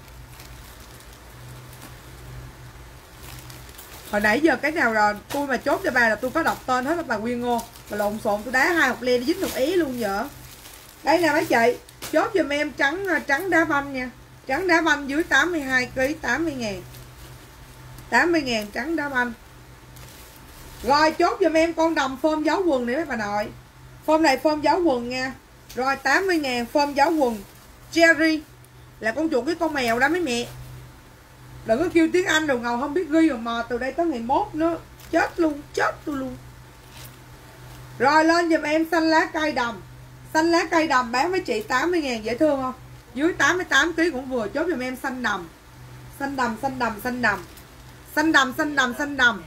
Hồi nãy giờ cái nào rồi tôi mà chốt cho bà là tôi có đọc tên hết bà Quyên Ngô. Bà lộn xộn tôi đá hai học len dính một ý luôn vợ. Đây nè mấy chị, chốt giùm em trắng trắng đá banh nha. Trắng đá banh dưới tám mươi hai ki lô gam tám mươi ngàn. tám mươi ngàn trắng đá banh. Rồi chốt giùm em con đầm phơm dấu quần này mấy bà nội. Phơm này phơm dấu quần nha. Rồi tám mươi ngàn phơm dấu quần Cherry. Là con chuột cái con mèo đó mấy mẹ. Đừng có kêu tiếng Anh rồi ngầu không biết ghi rồi mò từ đây tới ngày mốt nữa. Chết luôn, chết tôi luôn. Rồi lên giùm em xanh lá cây đầm. Xanh lá cây đầm bán với chị tám mươi ngàn, dễ thương không? Dưới tám mươi tám ki lô gam cũng vừa. Chốt giùm em xanh đầm. Xanh đầm, xanh đầm, xanh đầm. Xanh đầm, xanh đầm, xanh đầm.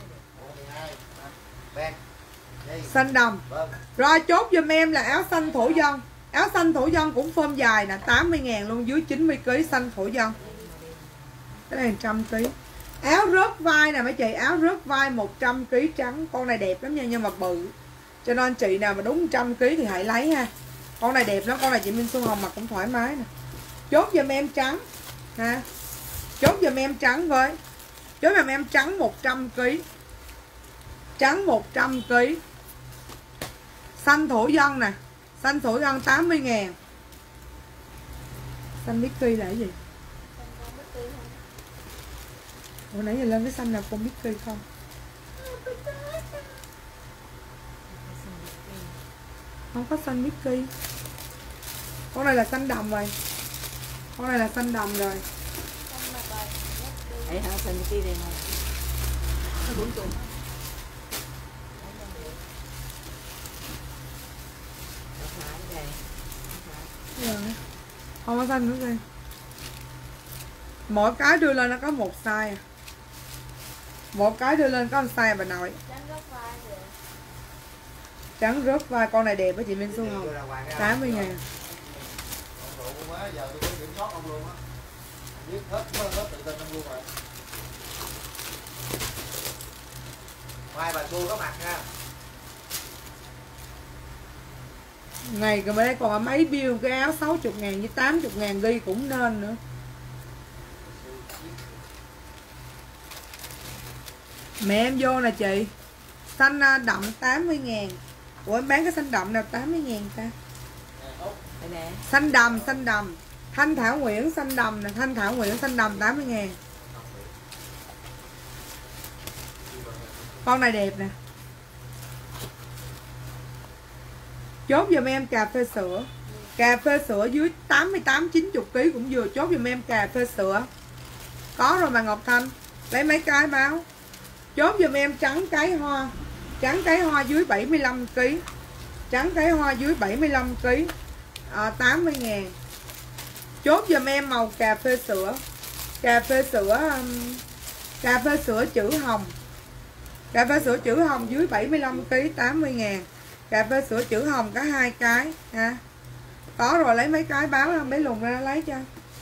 Xanh đầm. Rồi chốt giùm em là áo xanh thổ dân. Áo xanh thổ dân cũng phơm dài nè, tám mươi ngàn luôn, dưới chín mươi ki lô gam xanh thổ dân. Cái này một trăm ki lô gam. Áo rớt vai nè mấy chị, áo rớt vai một trăm ki lô gam trắng. Con này đẹp lắm nha, nhưng mà bự. Cho nên chị nào mà đúng một trăm ki lô gam thì hãy lấy ha. Con này đẹp lắm, con này chị Minh Xuân Hồng mặc cũng thoải mái nè. Chốt giùm em trắng ha. Chốt giùm em trắng với. Chốt giùm em trắng một trăm ki lô gam. Trắng một trăm ki lô gam. Xanh thổ dân nè. Xanh thổ dân tám mươi ngàn. Xanh Mickey là cái gì? Ủa nãy giờ lên cái xanh nào con Mickey không? Không có xanh Mickey. Con này là xanh đầm rồi. Con này là xanh đầm rồi. Đấy hả, xanh Mickey đây nè. Nó bốn tuần. Không có xanh nữa kìa. Mỗi cái đưa lên nó có một size à. Một cái đưa lên có một size bà nội. Trắng rớt vai, con này đẹp với chị Minh Xuân Hồng. tám mươi ngàn. Mai bà Xu có mặt nha. Này cái đây còn ở mấy bill cái áo sáu mươi ngàn với tám mươi ngàn ghi cũng nên nữa. Mẹ em vô nè chị. Xanh đậm tám mươi ngàn. Ủa em bán cái xanh đậm nào tám mươi ngàn ta? Xanh đầm, xanh đầm. Thanh Thảo Nguyễn xanh đầm nè, Thanh Thảo Nguyễn xanh đầm tám mươi ngàn. Con này đẹp nè. Chốt giùm em cà phê sữa. Cà phê sữa dưới tám mươi tám chín mươi ki lô gam cũng vừa. Chốt giùm em cà phê sữa. Có rồi mà Ngọc Thanh. Lấy mấy cái báo. Chốt giùm em trắng cái hoa. Trắng cái hoa dưới bảy mươi lăm ki lô gam. Trắng cái hoa dưới bảy mươi lăm ki lô gam à, tám mươi ngàn. Chốt giùm em màu cà phê sữa. Cà phê sữa um, Cà phê sữa chữ hồng. Cà phê sữa chữ hồng dưới bảy mươi lăm ki lô gam tám mươi ngàn. Cà phê sữa chữ hồng có hai cái ha. Có rồi lấy mấy cái báo không, bé lùng ra lấy cho.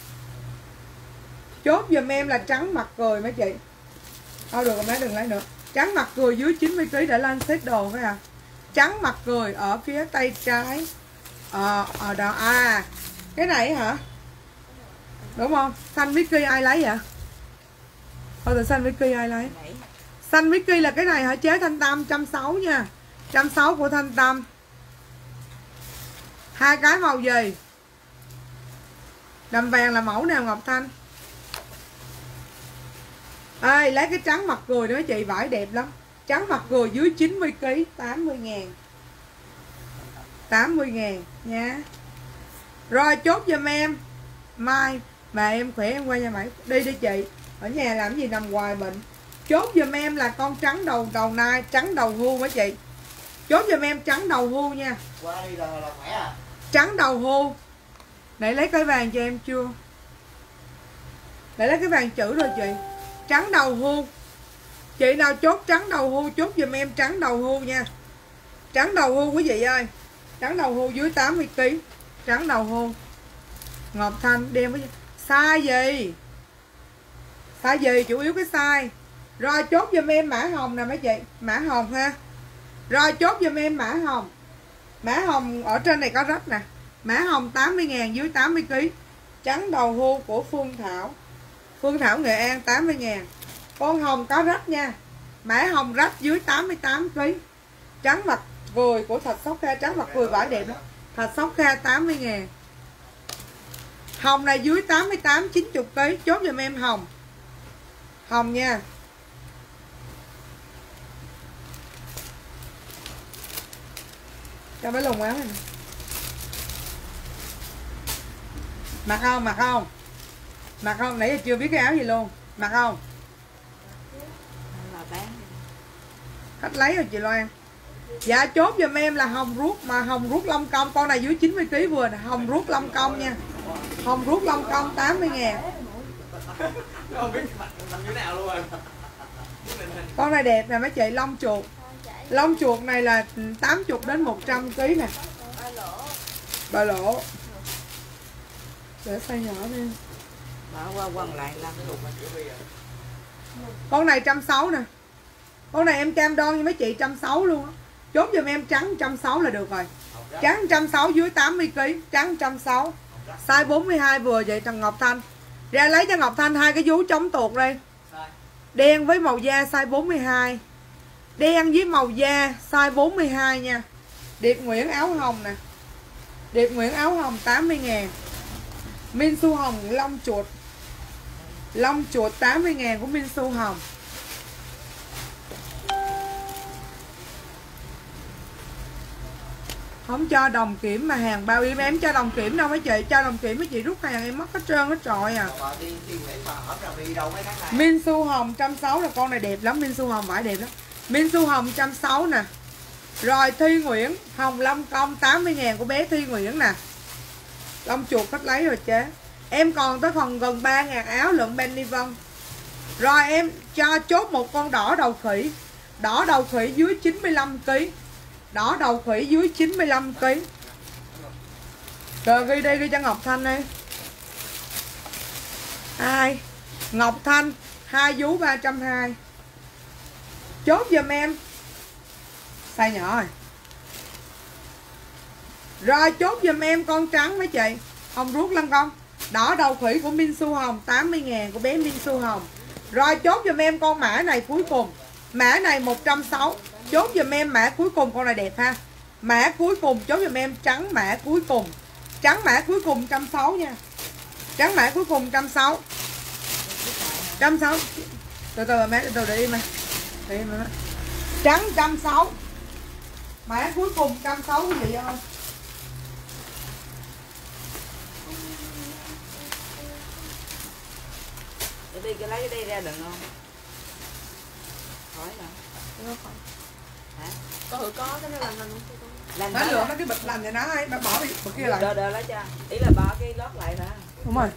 Chốt giùm em là trắng mặt cười mấy chị. Thôi được rồi bé đừng lấy nữa. Trắng mặt cười dưới chín mươi ki lô gam để lên set đồ phải à. Trắng mặt cười ở phía tay trái. Ờ ở đó à. Cái này hả? Đúng không? Xanh Mickey ai lấy vậy? Thôi từ xanh Mickey ai lấy? Xanh Mickey là cái này hả? Chế Thanh Tâm một trăm sáu mươi nha. một trăm sáu mươi của Thanh Tâm. Hai cái màu gì? Đầm vàng là mẫu nào Ngọc Thanh? Ê, lấy cái trắng mặt cười nữa chị, vải đẹp lắm. Trắng mặt cười dưới chín mươi ki lô gam tám mươi ngàn. tám mươi ngàn nha. Rồi chốt giùm em. Mai mà em khỏe em qua nhà máy đi đi chị. Ở nhà làm gì nằm hoài bệnh. Chốt giùm em là con trắng đầu đầu nai, trắng đầu hươu mấy chị. Chốt giùm em trắng đầu hươu nha. Qua đi là, là khỏe à. Trắng đầu hươu. Để lấy cái vàng cho em chưa? Để lấy cái vàng chữ rồi chị. Trắng đầu hươu. Chị nào chốt trắng đầu hươu chốt giùm em trắng đầu hươu nha. Trắng đầu hươu quý vị ơi. Trắng đầu hươu dưới tám mươi ki lô gam. Trắng đầu hươu. Ngọc Thanh đem với size gì? Size gì? Chủ yếu cái size. Rồi chốt giùm em mã hồng nè mấy chị. Mã hồng ha. Rồi chốt giùm em mã hồng. Mã hồng ở trên này có rách nè. Mã hồng tám mươi ngàn dưới tám mươi ki lô gam. Trắng đầu hươu của Phương Thảo. Phương Thảo Nghệ An tám mươi ngàn. Con hồng có rách nha. Mã hồng rách dưới tám mươi tám ki lô gam. Trắng mặt vùi của Thạch Sóc Kha. Trắng mặt vùi vải đẹp đó. Thạch Sóc Kha tám mươi ngàn. Hồng này dưới tám mươi tám chín mươi ki lô gam. Chốt giùm em hồng. Hồng nha. Cho mấy lùng áo này. Mặc không? Mặc không? Mặc không? Nãy giờ chưa biết cái áo gì luôn. Mặc không? Khách lấy rồi chị Loan. Dạ chốt giùm em là hồng ruốc. Mà hồng ruốc lông công. Con này dưới chín mươi ki lô gam vừa nè. Hồng ruốc lông công nha. Hồng ruốc lông công tám mươi ngàn. Không biết làm như nào luôn rồi. Con này đẹp nè mấy chị. Lông chuột. Lông chuột này là tám mươi đến một trăm ki lô gam nè. Bà lỗ. Để size nhỏ đi. Qua quăng lại làm con này một trăm sáu mươi nè. Con này em cam đoan với mấy chị một trăm sáu mươi luôn á. Chốt giùm em trắng một trăm sáu mươi là được rồi. Trắng một trăm sáu mươi dưới tám mươi ki lô gam. Trắng một trăm sáu mươi. Size bốn mươi hai vừa vậy Trần Ngọc Thanh. Ra lấy cho Ngọc Thanh hai cái vú chống tuột đây. Đen với màu da size bốn mươi hai. Đen với màu da size bốn mươi hai nha. Điệp Nguyễn áo hồng nè. Điệp Nguyễn áo hồng tám mươi ngàn. Minh Su Hồng lông chuột. Lông chuột tám mươi ngàn của Minh Su Hồng. Không cho đồng kiểm mà hàng bao im. Em cho đồng kiểm đâu mấy chị. Cho đồng kiểm mấy chị rút hàng em mất hết trơn hết trọi à. Minh Su Hồng một trăm sáu mươi là con này đẹp lắm. Minh Su Hồng vải đẹp lắm. Minh Su Hồng một trăm sáu mươi nè. Rồi Thi Nguyễn hồng lông công tám mươi ngàn của bé Thi Nguyễn nè. Lông chuột khách lấy rồi chế. Em còn tới phần gần ba ngàn áo lượng Benny Vân. Rồi em cho chốt một con đỏ đầu khỉ. Đỏ đầu khỉ dưới chín mươi lăm ki lô gam. Đỏ đầu khỉ dưới chín mươi lăm ki lô gam. Rồi ghi đi, ghi cho Ngọc Thanh đi. Hai Ngọc Thanh hai vú ba trăm hai mươi. Chốt giùm em. Size nhỏ rồi. Rồi chốt giùm em con trắng mấy chị. Hồng ruốc lăng công. Đỏ đầu khỉ của Minh Su Hồng tám mươi ngàn của bé Minh Su Hồng. Rồi chốt giùm em con mã này cuối cùng. Mã này một trăm sáu mươi. Chốt giùm em mã cuối cùng. Con này đẹp ha. Mã cuối cùng chốt giùm em trắng mã cuối cùng. Trắng mã cuối cùng một trăm sáu mươi nha. Trắng mã cuối cùng một trăm sáu mươi. một trăm sáu mươi. Từ từ mẹ, từ từ để im mà. Để im mà. Trắng một trăm sáu mươi. Mã cuối cùng một trăm sáu mươi quý vị ơi. Để đi cái lấy cái đây ra đừng không? Khỏi hả? Không khỏi. Hả? Có thử có cái nó làm mình Làm nó lượm nó cái bịch lành này nó ấy, nó bỏ bịch kia lại. Đợi đợi lấy cho. Ý là bỏ cái lót lại hả? Đúng rồi.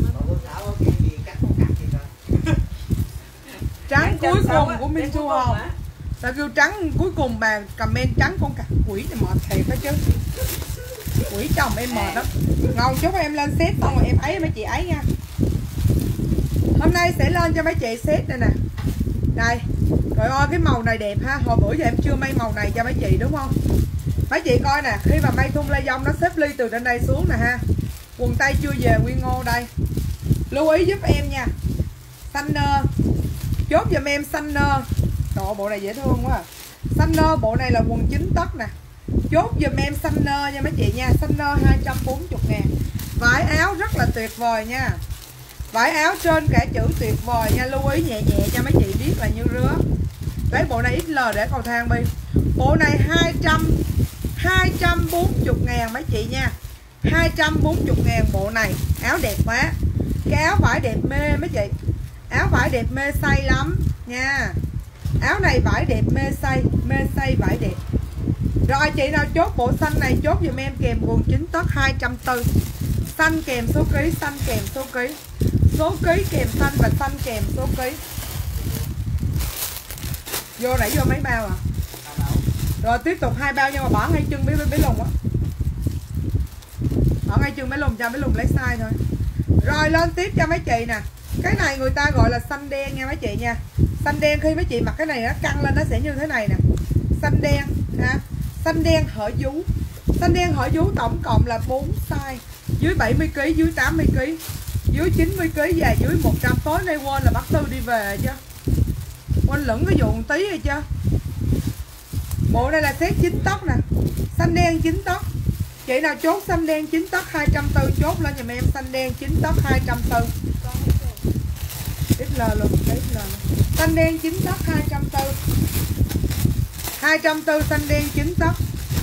Trắng Trắng cuối cùng của Minh Su Hồng. Sao kêu trắng cuối cùng bà comment trắng con cặc quỷ này mệt thiệt đó chứ. Quỷ chồng em mệt lắm. Ngon chút em lên set xong rồi em ấy mấy chị ấy nha. Hôm nay sẽ lên cho mấy chị set đây nè. Đây. Trời ơi cái màu này đẹp ha. Hồi bữa giờ em chưa may màu này cho mấy chị đúng không? Mấy chị coi nè, khi mà may thun lê dông nó xếp ly từ trên đây xuống nè ha. Quần tây chưa về nguyên ngô đây. Lưu ý giúp em nha. Xanh nơ. Chốt giùm em xanh nơ. Trời bộ này dễ thương quá à. Xanh nơ bộ này là quần chín tấc nè. Chốt giùm em xanh nơ nha mấy chị nha. Xanh nơ hai trăm bốn mươi ngàn. Vải áo rất là tuyệt vời nha. Vải áo trên cả chữ tuyệt vời nha. Lưu ý nhẹ nhẹ cho mấy chị biết là như rứa. Lấy bộ này ích lờ để cầu thang đi. Bộ này hai trăm hai trăm bốn mươi ngàn mấy chị nha. Hai trăm bốn mươi ngàn bộ này. Áo đẹp quá. Cái áo vải đẹp mê mấy chị. Áo vải đẹp mê xay lắm nha. Áo này vải đẹp mê xay. Mê xay vải đẹp. Rồi chị nào chốt bộ xanh này chốt giùm em kèm quần chính tất hai trăm bốn mươi. Xanh kèm số ký, xanh kèm số ký. Số ký kèm xanh và xanh kèm số ký. Vô nãy vô mấy bao à? Rồi tiếp tục hai bao nhưng mà bỏ ngay chân bé bé lùng á. Bỏ ngay chân bé lùng cho bé lùng lấy size thôi. Rồi lên tiếp cho mấy chị nè. Cái này người ta gọi là xanh đen nha mấy chị nha. Xanh đen khi mấy chị mặc cái này nó căng lên nó sẽ như thế này nè. Xanh đen ha. Xanh đen hở vú. Xanh đen hở vú tổng cộng là bốn size. Dưới bảy mươi ki lô gam, dưới tám mươi ki lô gam, dưới chín mươi ki lô gam và dưới một trăm. Tối nay quên là bắt Tư đi về chứ. Quên lửng cái vụ một tí rồi chứ. Bộ này là set chín tóc nè. Xanh đen chín tóc. Chị nào chốt xanh đen chín tóc hai trăm bốn mươi chốt lên giùm em xanh đen chín tóc hai trăm bốn mươi. ích lờ luôn, ích lờ luôn. Xanh đen chín tóc hai trăm bốn mươi. hai trăm bốn mươi xanh đen chín tóc.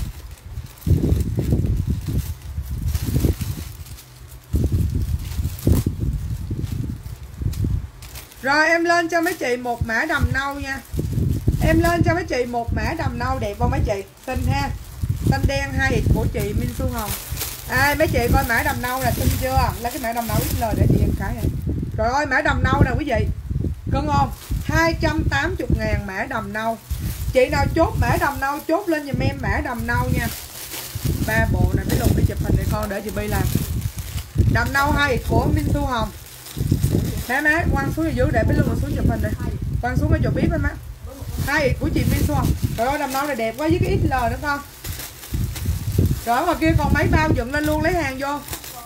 Rồi em lên cho mấy chị một mã đầm nâu nha. Em lên cho mấy chị một mã đầm nâu đẹp không mấy chị? Xinh ha. Xanh đen hai của chị Minh Xuân Hồng. À, mấy chị coi mã đầm nâu là xinh chưa? Lấy cái mã đầm nâu ích lờ để chị em cái này. Trời ơi mã đầm nâu nè quý vị. Cân không? hai trăm tám mươi ngàn mã đầm nâu. Chị nào chốt mã đầm nâu chốt lên giùm em mã đầm nâu nha. Ba bộ này mấy lùng để chụp hình này con để chị Bi làm. Đầm nâu hai của Minh Xuân Hồng. Má má quăng xuống dưới để mấy lùng xuống chụp hình này. Quăng xuống cái chỗ bếp á má. Hai của chị Minh Xuân Hồng. Trời ơi đầm nâu này đẹp quá với cái ích lờ nữa con. Rồi ngoài kia còn mấy bao dựng lên luôn lấy hàng vô.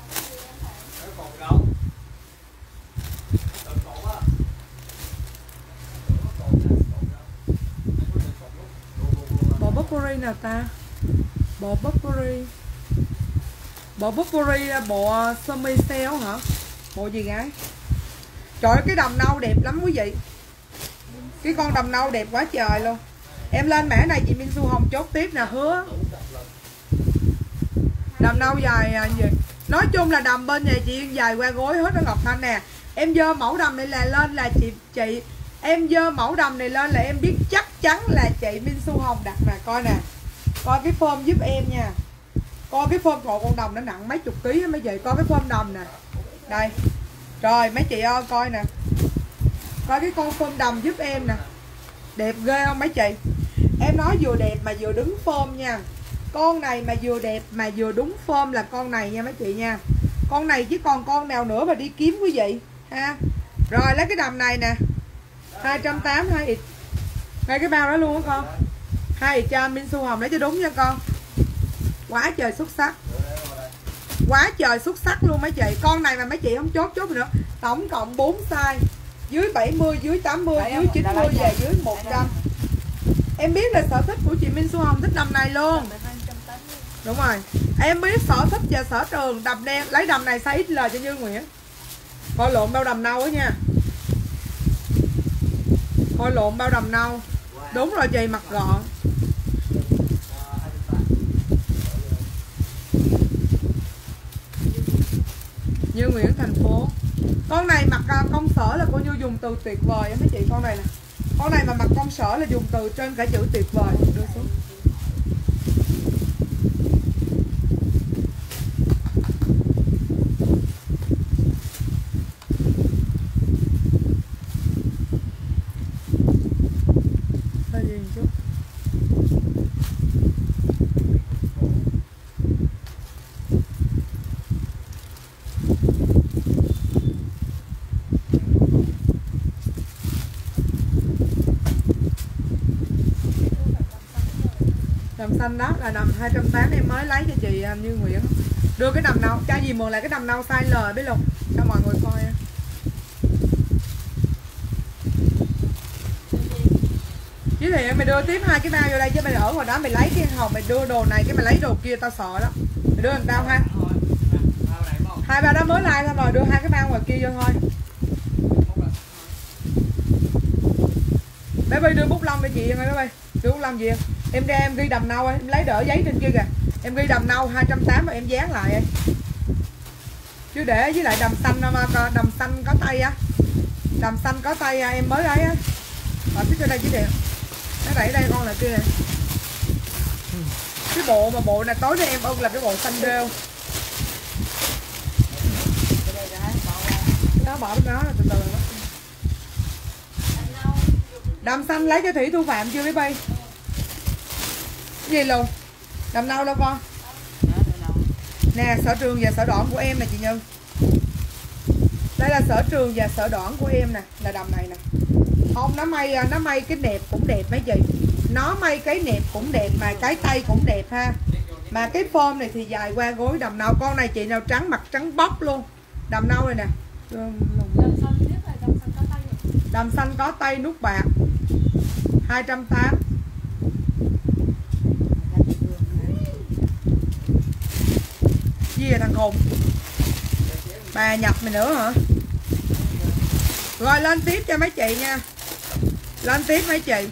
Bộ Burberry nào ta? Bộ Burberry. Bộ Burberry bộ sơ mi sale hả? Bộ gì gái? Trời ơi cái đầm nâu đẹp lắm quý vị. Cái con đầm nâu đẹp quá trời luôn. Em lên mã này chị Minh Xuân Hồng chốt tiếp nè, hứa. Đầm nâu dài gì? Nói chung là đầm bên nhà chị dài qua gối hết đó Ngọc Thanh nè. Em dơ mẫu đầm này là lên là chị chị em dơ mẫu đầm này lên là em biết chắc chắn là chị Minh Xuân Hồng đặt nè, coi nè. Coi cái form giúp em nha. Coi cái form của con đầm nó nặng mấy chục ký mấy chị, coi cái form đầm nè. Đây. Rồi mấy chị ơi coi nè. Coi cái con form đầm giúp em nè. Đẹp ghê không mấy chị? Em nói vừa đẹp mà vừa đứng form nha. Con này mà vừa đẹp mà vừa đúng form là con này nha mấy chị nha. Con này chứ còn con nào nữa mà đi kiếm quý vị ha. Rồi lấy cái đầm này nè. hai trăm tám mươi hai ít. Ngay cái bao đó luôn á con. Hai ít cho Minh Xuân Hồng lấy cho đúng nha con. Quá trời xuất sắc. Quá trời xuất sắc luôn mấy chị. Con này mà mấy chị không chốt chốt nữa. Tổng cộng bốn size. Dưới bảy mươi, dưới tám mươi, dưới chín mươi và dưới một trăm. Em biết là sở thích của chị Minh Xuân Hồng thích đầm này luôn. Đúng rồi. Em biết sở thích và sở trường đầm đen. Lấy đầm này size ích lờ cho Như Nguyễn. Coi lộn bao đầm nâu á nha. Coi lộn bao đầm nâu. Đúng rồi chị, mặc gọn. Như Nguyễn thành phố. Con này mặc công sở là cô Như dùng từ tuyệt vời á mấy chị. Con này nè. Con này mà mặc công sở là dùng từ trên cả chữ tuyệt vời. Đưa xuống. Hơi gì chút. Đầm xanh đó là đầm hai trăm tám mươi em mới lấy cho chị Như Nguyễn. Đưa cái đầm nâu, cho gì mượn lại cái đầm nâu size L biết luôn cho mọi người coi. Chứ thì mày đưa tiếp hai cái bao vô đây chứ mày ở ngoài đó mày lấy cái hồng mày đưa đồ này cái mày lấy đồ kia tao sợ lắm. Mày đưa làm tao ha. Hai bao đó mới like thôi rồi đưa hai cái bao ngoài kia vô thôi. Bé Bi đưa bút lông cho chị ơi bé Bi. Đưa bút lông gì? Em ra em ghi đầm nâu, em lấy đỡ giấy trên kia kìa. Em ghi đầm nâu hai trăm tám mươi và em dán lại em. Chứ để với lại đầm xanh, đầm xanh có tay á. Đầm xanh có tay à, em mới ấy á. Ở phía trên đây chứ đẹp. Nó đẩy đây con là kia. Cái bộ mà bộ này tối nay em ưng là cái bộ xanh rêu. Đó bỏ bên đó là từ từ đó. Đầm xanh lấy cho Thủy Thu Phạm chưa mấy bay? Cái gì luôn? Đầm nâu đâu con? Nè, sở trường và sở đoản của em nè chị Như. Đây là sở trường và sở đoản của em nè, là đầm này nè. Không, nó may nó may cái nẹp cũng đẹp mấy chị. Nó may cái nẹp cũng đẹp mà cái tay cũng đẹp ha. Mà cái form này thì dài qua gối đầm nâu. Con này chị nào trắng mặt trắng bóc luôn. Đầm nâu này nè. Đầm xanh có tay nút bạc hai trăm tám mươi. Gì vậy thằng khùng? Bà nhập mày nữa hả? Rồi lên tiếp cho mấy chị nha. Lên tiếp mấy chị.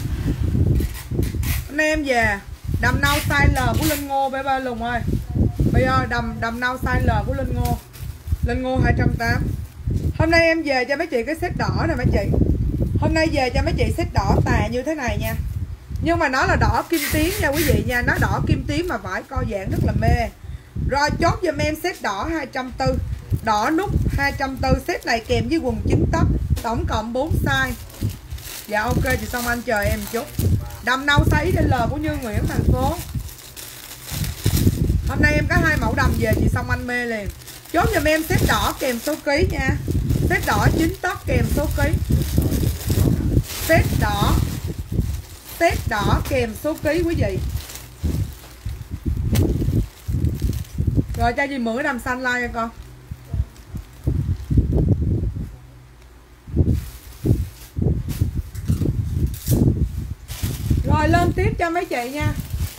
Hôm nay em về đầm nâu size L của Linh Ngô bé ba Lùng ơi. Bây giờ đầm đầm nâu size L của Linh Ngô. Linh Ngô hai trăm tám mươi. Hôm nay em về cho mấy chị cái set đỏ nè mấy chị. Hôm nay về cho mấy chị set đỏ tà như thế này nha. Nhưng mà nó là đỏ kim tuyến nha quý vị nha. Nó đỏ kim tuyến mà vải co giãn rất là mê. Rồi chốt giùm em set đỏ hai trăm bốn mươi. Đỏ nút hai trăm bốn mươi. Set này kèm với quần chín tấc. Tổng cộng bốn size. Dạ ok chị Song Anh chờ em chút. Đầm nâu size L của Như Nguyễn thành phố. Hôm nay em có hai mẫu đầm về chị Song Anh mê liền. Chốt giùm em set đỏ kèm số ký nha. Set đỏ chín tấc kèm số ký. Set đỏ Set đỏ kèm số ký quý vị. Rồi cho chị mượn cái đầm xanh like cho con. Rồi lên tiếp cho mấy chị nha.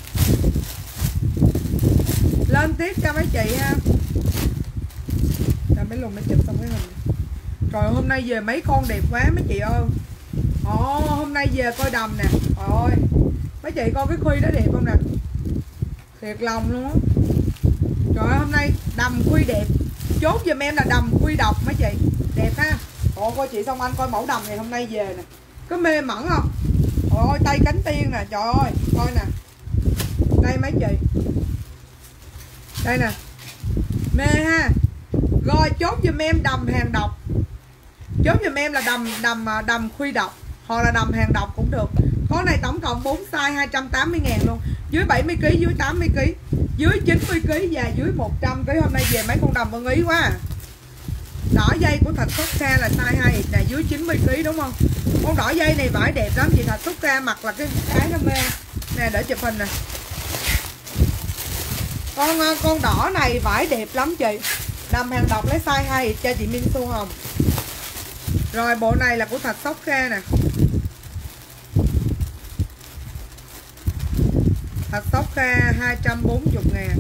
Lên tiếp cho mấy chị ha. Rồi mấy lùng nó chụp xong cái hình. Rồi hôm nay về mấy con đẹp quá mấy chị ơi. Ồ hôm nay về coi đầm nè. Rồi mấy chị coi cái khuy đó đẹp không nè. Thiệt lòng luôn á. Trời ơi hôm nay đầm khuy đẹp. Chốt giùm em là đầm khuy độc mấy chị. Đẹp ha. Ồ coi chị Song Anh coi mẫu đầm này hôm nay về nè. Có mê mẩn không? Ôi tay cánh tiên nè. Trời ơi coi nè. Đây mấy chị. Đây nè. Mê ha. Rồi chốt giùm em đầm hàng độc. Chốt giùm em là đầm đầm đầm khuy độc hoặc là đầm hàng độc cũng được. Con này tổng cộng bốn size hai trăm tám mươi ngàn luôn. Dưới bảy mươi ki lô gam, dưới tám mươi ki lô gam, dưới chín mươi ki lô gam và dưới một trăm ki lô gam. Hôm nay về mấy con đầm ưng ý quá. Đỏ dây của Thạch Sóc Ca là size hai này dưới chín mươi ki lô gam đúng không? Con đỏ dây này vải đẹp lắm chị Thạch Sóc Ca mặc là cái cái nó mê. Nè để chụp hình nè. Con con đỏ này vải đẹp lắm chị. Đầm hàng độc lấy size hai cho chị Minh Xu Hồng. Rồi bộ này là của Thạch Sóc Ca nè. Thạch Sóc Ca hai trăm bốn mươi ngàn.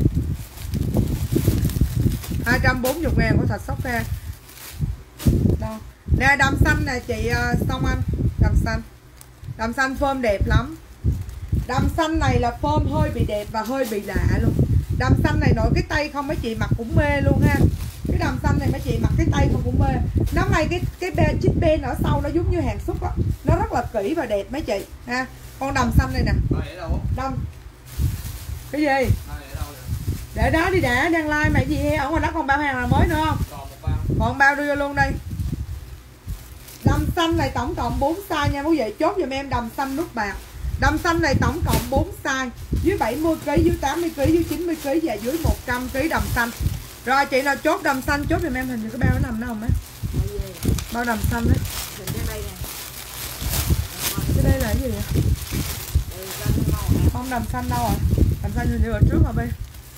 hai trăm bốn mươi ngàn của Thạch Sóc Ca. Đâu? Nè đầm xanh nè chị uh, Song Anh. Đầm xanh. Đầm xanh phơm đẹp lắm. Đầm xanh này là phơm hơi bị đẹp và hơi bị lạ luôn. Đầm xanh này nổi cái tay không mấy chị mặc cũng mê luôn ha. Cái đầm xanh này mấy chị mặc cái tay không cũng mê. Nó may cái cái be, chích bên ở sau nó giống như hàng xúc á. Nó rất là kỹ và đẹp mấy chị ha. Con đầm xanh này nè. Đầm. Cái gì? Để đó đi đã, đang like mày gì he. Ở ngoài đó còn bao hàng là mới nữa không? Còn một bao. Còn bao đưa vô luôn đây. Đầm xanh này tổng cộng bốn size nha quý vị. Chốt giùm em đầm xanh nút bạc. Đầm xanh này tổng cộng bốn size. Dưới bảy mươi ki lô gam, dưới tám mươi ki lô gam, dưới chín mươi ki lô gam và dưới một trăm ki lô gam đầm xanh. Rồi chị nào chốt đầm xanh chốt giùm em hình như cái bao nó nằm nó không á. Bao đầm xanh đấy. Cái đây là cái gì vậy? Không đầm xanh đâu rồi. Đầm xanh hình như ở trước hả Bi?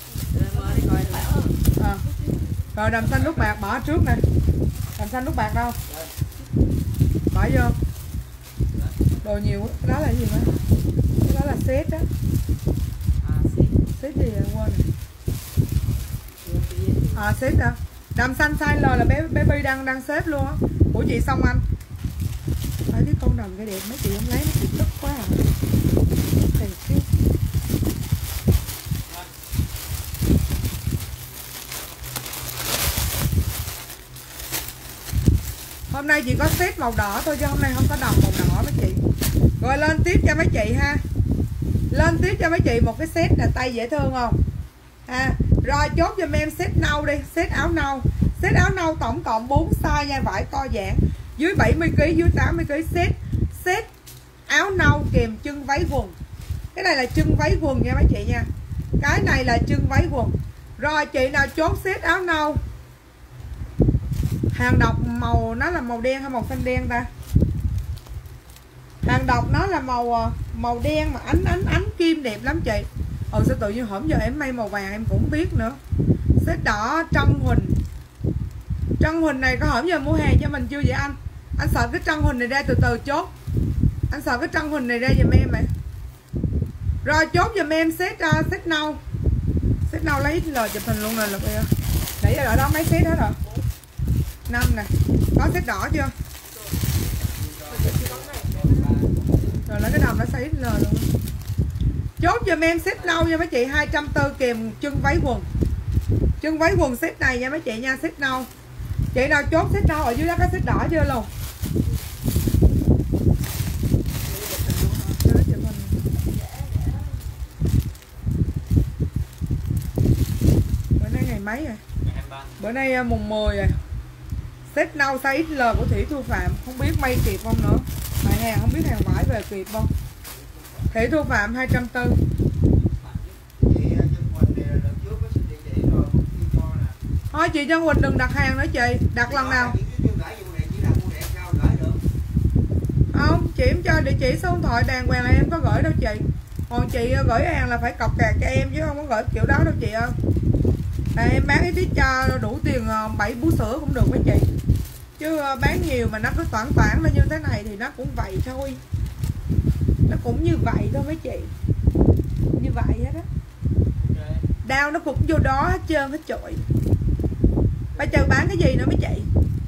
À. Rồi đầm xanh nút bạc bỏ trước nè. Đầm xanh nút bạc đâu? Bỏ vô. Đồ nhiều quá. Cái đó là cái gì vậy? Cái đó là set đó. Set gì vậy? Quên rồi. À set hả? Đầm xanh size L là bé bé Bi đang đang xếp luôn á. Của chị Song Anh. Thấy cái con đầm cái đẹp mấy chị không lấy mấy chị tức quá à. Thiệt chứ. Hôm nay chỉ có set màu đỏ thôi chứ hôm nay không có đồng màu đỏ mấy chị. Rồi lên tiếp cho mấy chị ha. Lên tiếp cho mấy chị một cái set là tay dễ thương không? À, rồi chốt giùm em set nâu đi, set áo nâu. Set áo nâu tổng cộng bốn size nha, vải co giãn. Dưới bảy mươi ki lô gam, dưới tám mươi ki lô gam set. Set áo nâu kèm chân váy quần. Cái này là chân váy quần nha mấy chị nha. Cái này là chân váy quần. Rồi chị nào chốt set áo nâu. Hàng độc màu nó là màu đen hay màu xanh đen ta? Hàng độc nó là màu màu đen mà ánh ánh ánh kim đẹp lắm chị. Ừ sao tự nhiên hổm giờ em may màu vàng em cũng biết nữa. Set đỏ Trân Huỳnh. Trân Huỳnh này có hổm giờ mua hàng cho mình chưa vậy anh? Anh sợ cái Trân Huỳnh này ra từ từ chốt. Anh sợ cái Trân Huỳnh này ra giùm em vậy. Rồi chốt giùm em set uh, set nâu. Set nâu lấy lời chụp hình luôn rồi lực ơi. Nãy giờ ở đó mấy set hết rồi. Năm nè. Có set đỏ chưa? Rồi lấy cái đầm nó xấy lời luôn. Chốt giùm em set nâu nha mấy chị, hai trăm bốn mươi kèm chân váy quần. Chân váy quần set này nha mấy chị nha, set nâu. Chị nào chốt set nâu ở dưới đó có set đỏ chưa luôn? Bữa nay ngày mấy rồi? Bữa nay mùng mười rồi. Set nâu size ích lờ của Thủy Thu Phạm, không biết may kịp không nữa. Mà hàng không biết hàng vải về kịp không. Thủy Thu Phạm hai trăm bốn mươi. Thôi chị Trân Huỳnh đừng đặt hàng nữa chị. Đặt lần nào không, chị em cho địa chỉ số điện thoại đàng hoàng là em có gửi đâu chị. Còn chị gửi hàng là phải cọc cạc cho em chứ không có gửi kiểu đó đâu chị ơi. À, em bán ít cho đủ tiền bảy bú sữa cũng được mấy chị. Chứ bán nhiều mà nó cứ toản toản lên như thế này thì nó cũng vậy thôi. Nó cũng như vậy thôi mấy chị. Như vậy hết á. Đau nó cũng vô đó hết trơn hết trội. Bây giờ bán cái gì nữa mấy chị?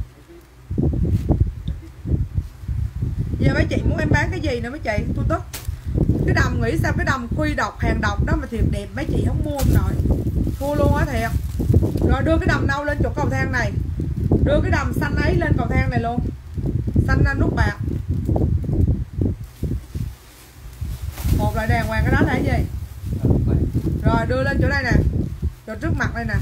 Giờ mấy chị muốn em bán cái gì nữa mấy chị? Tôi tức. Cái đầm nghĩ sao cái đầm khuy độc hàng độc đó mà thiệt đẹp mấy chị không mua không nổi. Thua luôn á thiệt. Rồi đưa cái đầm nâu lên chỗ cầu thang này. Đưa cái đầm xanh ấy lên cầu thang này luôn. Xanh nút bạc. Một lại đàng hoàng cái đó là cái gì? Rồi đưa lên chỗ đây nè. Chỗ trước mặt đây nè.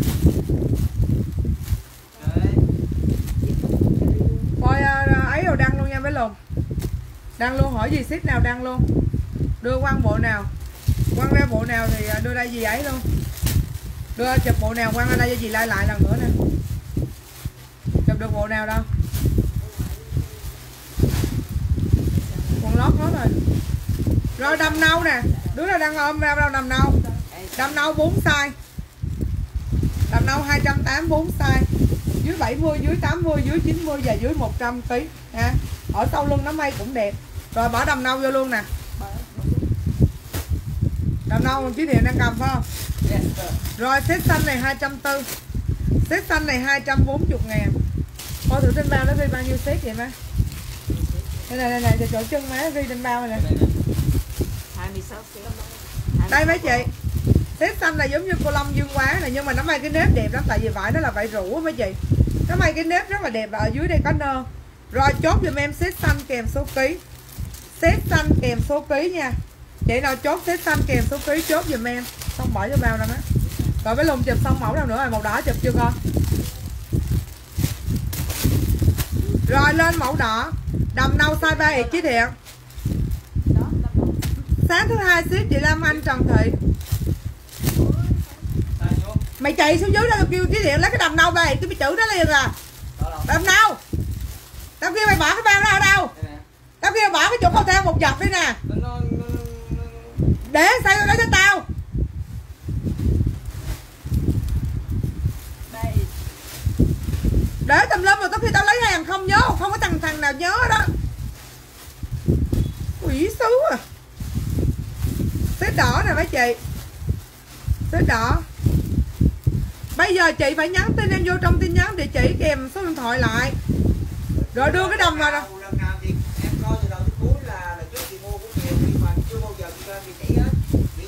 Thôi ấy rồi đăng luôn nha mấy lùn. Đăng luôn, hỏi gì ship nào đăng luôn. Đưa quăng bộ nào. Quăng ra bộ nào thì đưa đây gì ấy luôn. Đưa chụp bộ nào quăng ra đây cho gì like lại lần nữa nè. Chụp được bộ nào đâu. Quần lót hết rồi. Rồi đầm nâu nè. Đứa nào đang ôm ra đâu đầm nâu. Đầm nâu bốn size. Đầm nâu hai trăm tám mươi bốn size. Dưới bảy mươi, dưới tám mươi, dưới chín mươi và dưới một trăm ki lô gam ha. Ở sau lưng nó may cũng đẹp. Rồi bỏ đầm nâu vô luôn nè. Đầm nâu Chí Thiện đang cầm phải không? Rồi set xanh này hai trăm bốn mươi. Set xanh này hai trăm bốn mươi ngàn. Coi thử trên bao nó ghi bao nhiêu set vậy má. Đây này, đây này, chỗ chân má ghi trên bao này nè. hai mươi sáu set. Đây mấy chị. Set xanh là giống như cô Long Dương Quá này, nhưng mà nó may cái nếp đẹp lắm. Tại vì vải nó là vải rũ mấy chị. Nó may cái nếp rất là đẹp và ở dưới đây có nơ. Rồi chốt giùm em set xanh kèm số ký. Set xanh kèm số ký nha. Chị nào chốt set xanh kèm số ký chốt giùm em. Xong bỏ vô bao đâu đó. Rồi với lùng chụp xong mẫu nào nữa rồi, màu đỏ chụp chưa con? Rồi lên mẫu đỏ. Đầm nâu size ba Chí Thiện. Sáng thứ hai ship chị Lam Anh Trần Thị. Mày chạy xuống dưới đó tao kêu Chí Thiện lấy cái đầm nâu về, cái bị chữ đó liền à. Đầm nâu. Tao kêu mày bỏ cái bao đó ở đâu? Tao kêu bỏ cái chỗ cầu thang một dọc đi nè. Để sao tao lấy cho tao. Để tùm lum rồi tới khi tao lấy hàng không nhớ, không có thằng thằng nào nhớ đó. Quỷ xú à. Set đỏ nè mấy chị. Set đỏ. Bây giờ chị phải nhắn tin em vô trong tin nhắn địa chỉ kèm số điện thoại lại. Rồi đưa cái đầm vào đâu.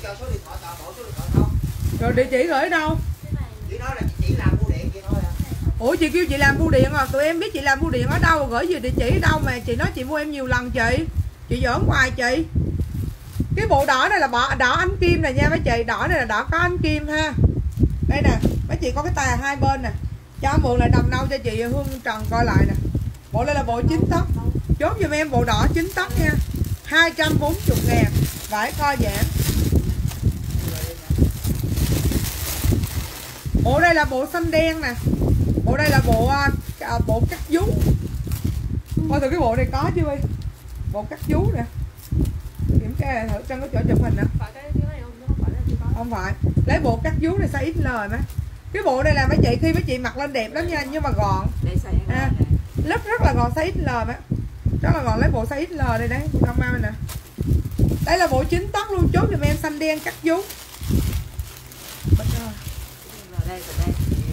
Rồi địa chỉ gửi đâu? Chỉ nói là chỉ làm mua điện vậy thôi à. Ủa chị kêu chị làm bưu điện à? Tụi em biết chị làm bưu điện ở đâu, gửi về địa chỉ ở đâu mà chị nói chị mua em nhiều lần chị. Chị giỡn hoài chị. Cái bộ đỏ này là bỏ đỏ ánh kim nè nha mấy chị, đỏ này là đỏ có ánh kim ha. Đây nè, mấy chị có cái tà hai bên nè. Cho mượn lại đầm nâu cho chị Hương Trần coi lại nè. Bộ đây là bộ chín tấc. Chốt giùm em bộ đỏ chín tấc nha. hai trăm bốn mươi ngàn. Vải co giãn. Bộ đây là bộ xanh đen nè. Bộ đây là bộ à, bộ cắt vú. Coi thử cái bộ này có chưa đi. Bộ cắt vú nè. Kiểm tra lại thử trong cái chỗ chụp hình nè. Không phải. Lấy bộ cắt vú này size ích lờ má. Cái bộ này là mấy chị khi mấy chị mặc lên đẹp lắm nha, nhưng mà gọn. À, lớp rất là gọn size ích lờ má. Rất là gọn, lấy bộ size ích lờ đây đấy, không mau nè. Đây là bộ chín tấc luôn, chốt giùm em xanh đen cắt vú. Đây, đây.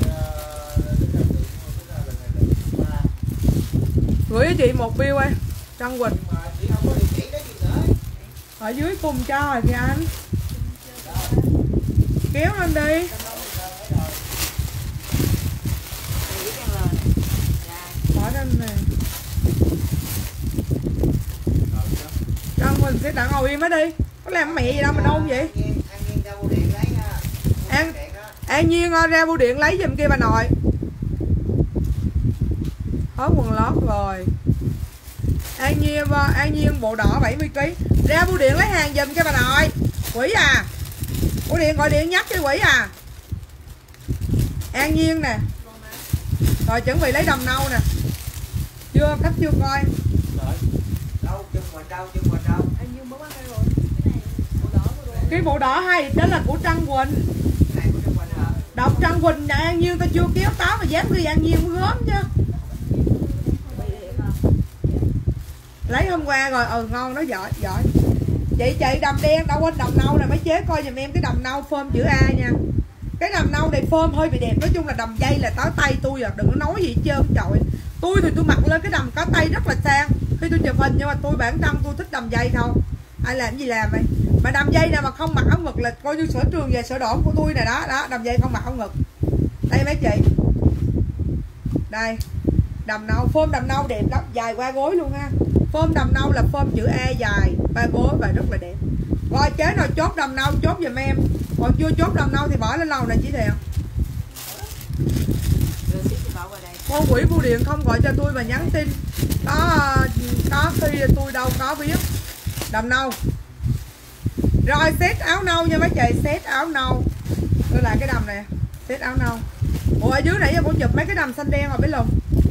Gửi cho chị một bill ơi, Trân Quỳnh. Ở dưới cùng cho rồi kìa anh. Kéo lên đi. Bỏ lên nè. Trân Quỳnh sẽ đặng ngồi im hết đi. Có làm mẹ gì đâu mà nôn vậy? An An Nhiên ra bưu điện lấy giùm kia bà nội. Hết quần lót rồi. An Nhiên An Nhiên bộ đỏ bảy mươi ki lô gam. Ra bưu điện lấy hàng giùm cho bà nội. Quỷ à. Bưu điện gọi điện nhắc cho quỷ à. An Nhiên nè. Rồi chuẩn bị lấy đầm nâu nè. Chưa, khách chưa coi. Đâu, chân ngoài đâu, chân ngoài đâu. An Dương bớt ăn rồi. Cái này bộ đỏ rồi. Cái bộ đỏ hay đó là của Trân Quỳnh. Đọc Trân Quỳnh nhà An Nhiên tao chưa kéo táo mà dám ghi An Nhiên mới gớm chứ. Lấy hôm qua rồi, ừ ngon, nó giỏi, giỏi. Chị chị đầm đen, đâu quên đầm nâu nè, mấy chế coi giùm em cái đầm nâu phơm chữ A nha. Cái đầm nâu này phơm hơi bị đẹp, nói chung là đầm dây là tới tay tôi rồi, đừng có nói gì hết trơn trời. Tôi thì tôi mặc lên cái đầm có tay rất là sang khi tôi chụp hình, nhưng mà tôi bản thân tôi thích đầm dây thôi. Ai làm gì làm vậy? Mà đầm dây nào mà không mặc áo ngực là coi như sở trường về sở đổ của tôi này đó, đó, đầm dây không mặc áo ngực. Đây mấy chị. Đây. Đầm nâu, phơm đầm nâu đẹp lắm, dài qua gối luôn ha. Phơm đầm nâu là phơm chữ A dài, ba gối và rất là đẹp. Rồi chế nào chốt đầm nâu chốt giùm em. Còn chưa chốt đầm nâu thì bỏ lên lầu này chỉ thiệu. Con quỷ bưu điện không gọi cho tôi mà nhắn tin. Có có khi tôi đâu có biết. Đầm nâu. Rồi set áo nâu nha mấy chị, set áo nâu. Đưa lại cái đầm này, set áo nâu. Ủa ở dưới nãy giờ cô chụp mấy cái đầm xanh đen rồi biết luôn.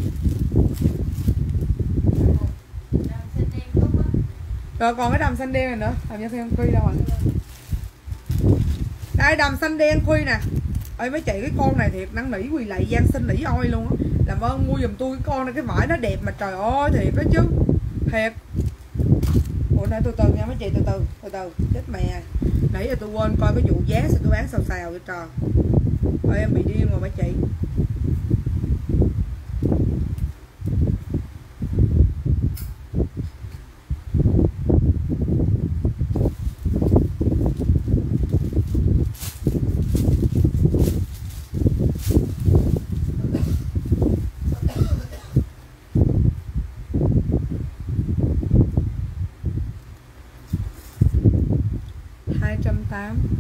Rồi còn cái đầm xanh đen này nữa, làm cho xem khuy đâu rồi. Đây đầm xanh đen khuy nè. Ơi mấy chị cái con này thiệt năn nỉ quỳ lại gian xin nỉ oi luôn á. Làm ơn mua giùm tôi cái con này, cái vải nó đẹp mà trời ơi thiệt đó chứ. Thiệt. Ủa nãy từ từ nha mấy chị, từ từ, từ từ, chết mẹ. Nãy giờ tôi quên coi cái vụ giá sao tôi bán xào xào vậy trời. Ôi em bị điên rồi mấy chị. hai trăm tám mươi.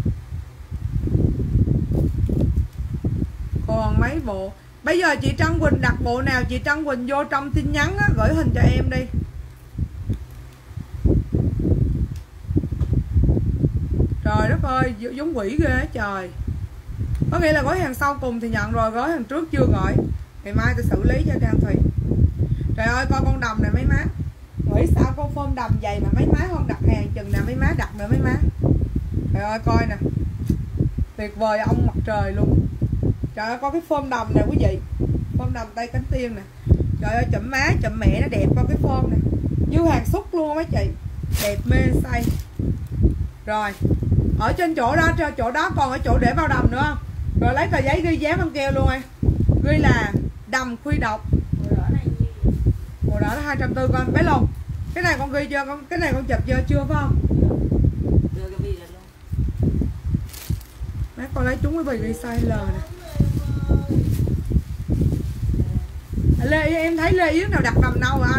Còn mấy bộ. Bây giờ chị Trân Quỳnh đặt bộ nào chị Trân Quỳnh vô trong tin nhắn á, gửi hình cho em đi. Trời đất ơi, giống quỷ ghê á trời. Có nghĩa là gói hàng sau cùng thì nhận rồi, gói hàng trước chưa gọi. Ngày mai tôi xử lý cho Trang Thùy. Trời ơi coi con đầm này mấy má. Nghĩ sao con phơm đầm dày mà mấy má không đặt hàng chừng nào mấy má đặt nữa mấy má. Trời ơi coi nè. Tuyệt vời ông mặt trời luôn. Trời ơi coi cái phơm đầm nè quý vị. Phơm đầm tay cánh tiên nè. Trời ơi chậm má chậm mẹ nó đẹp coi cái phơm nè. Như hàng xuất luôn mấy chị. Đẹp mê say. Rồi. Ở trên chỗ đó, chỗ đó còn ở chỗ để bao đầm nữa không? Rồi lấy tờ giấy ghi giá băng keo luôn em. Ghi là đầm khuy độc. Màu đỏ nó hai trăm tư con bé Long. Cái này con ghi chưa con, cái này con chụp chưa chưa phải không? Đưa cái bì lên luôn. Má con lấy chúng cái bì ghi size L nè. Lê em thấy Lê Yến nào đặt đầm nâu rồi anh?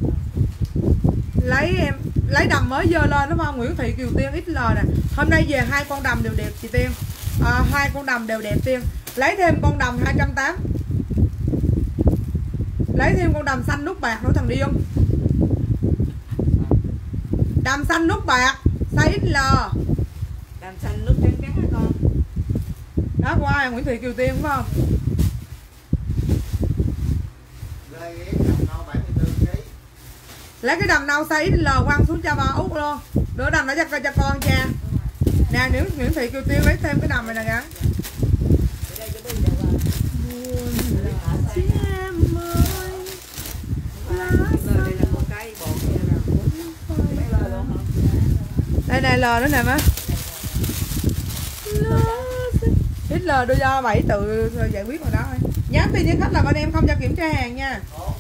Lấy em lấy đầm mới dơ lên đúng không? Nguyễn Thị Kiều Tiên ích lờ nè. Hôm nay về hai con đầm đều đẹp chị Tiên. À, hai con đầm đều đẹp Tiên. Lấy thêm con đầm hai trăm tám mươi. Lấy thêm con đầm xanh nút bạc nữa thằng điên. Đầm xanh nút bạc size ích lờ. Đầm xanh nút trắng trắng hả con? Đó của ai? Nguyễn Thị Kiều Tiên phải không? Lấy cái đầm nâu size ích lờ quăng xuống cho bà Út luôn. Đứa đầm đã cho, cho con cha. Nè nếu Nguyễn Thị Kiều Tiên lấy thêm cái đầm này nè gái. Đây này L nữa nè má. ích lờ đưa cho bảy tự giải quyết rồi đó. Nhắn tin với khách là bên em không cho kiểm tra hàng nha.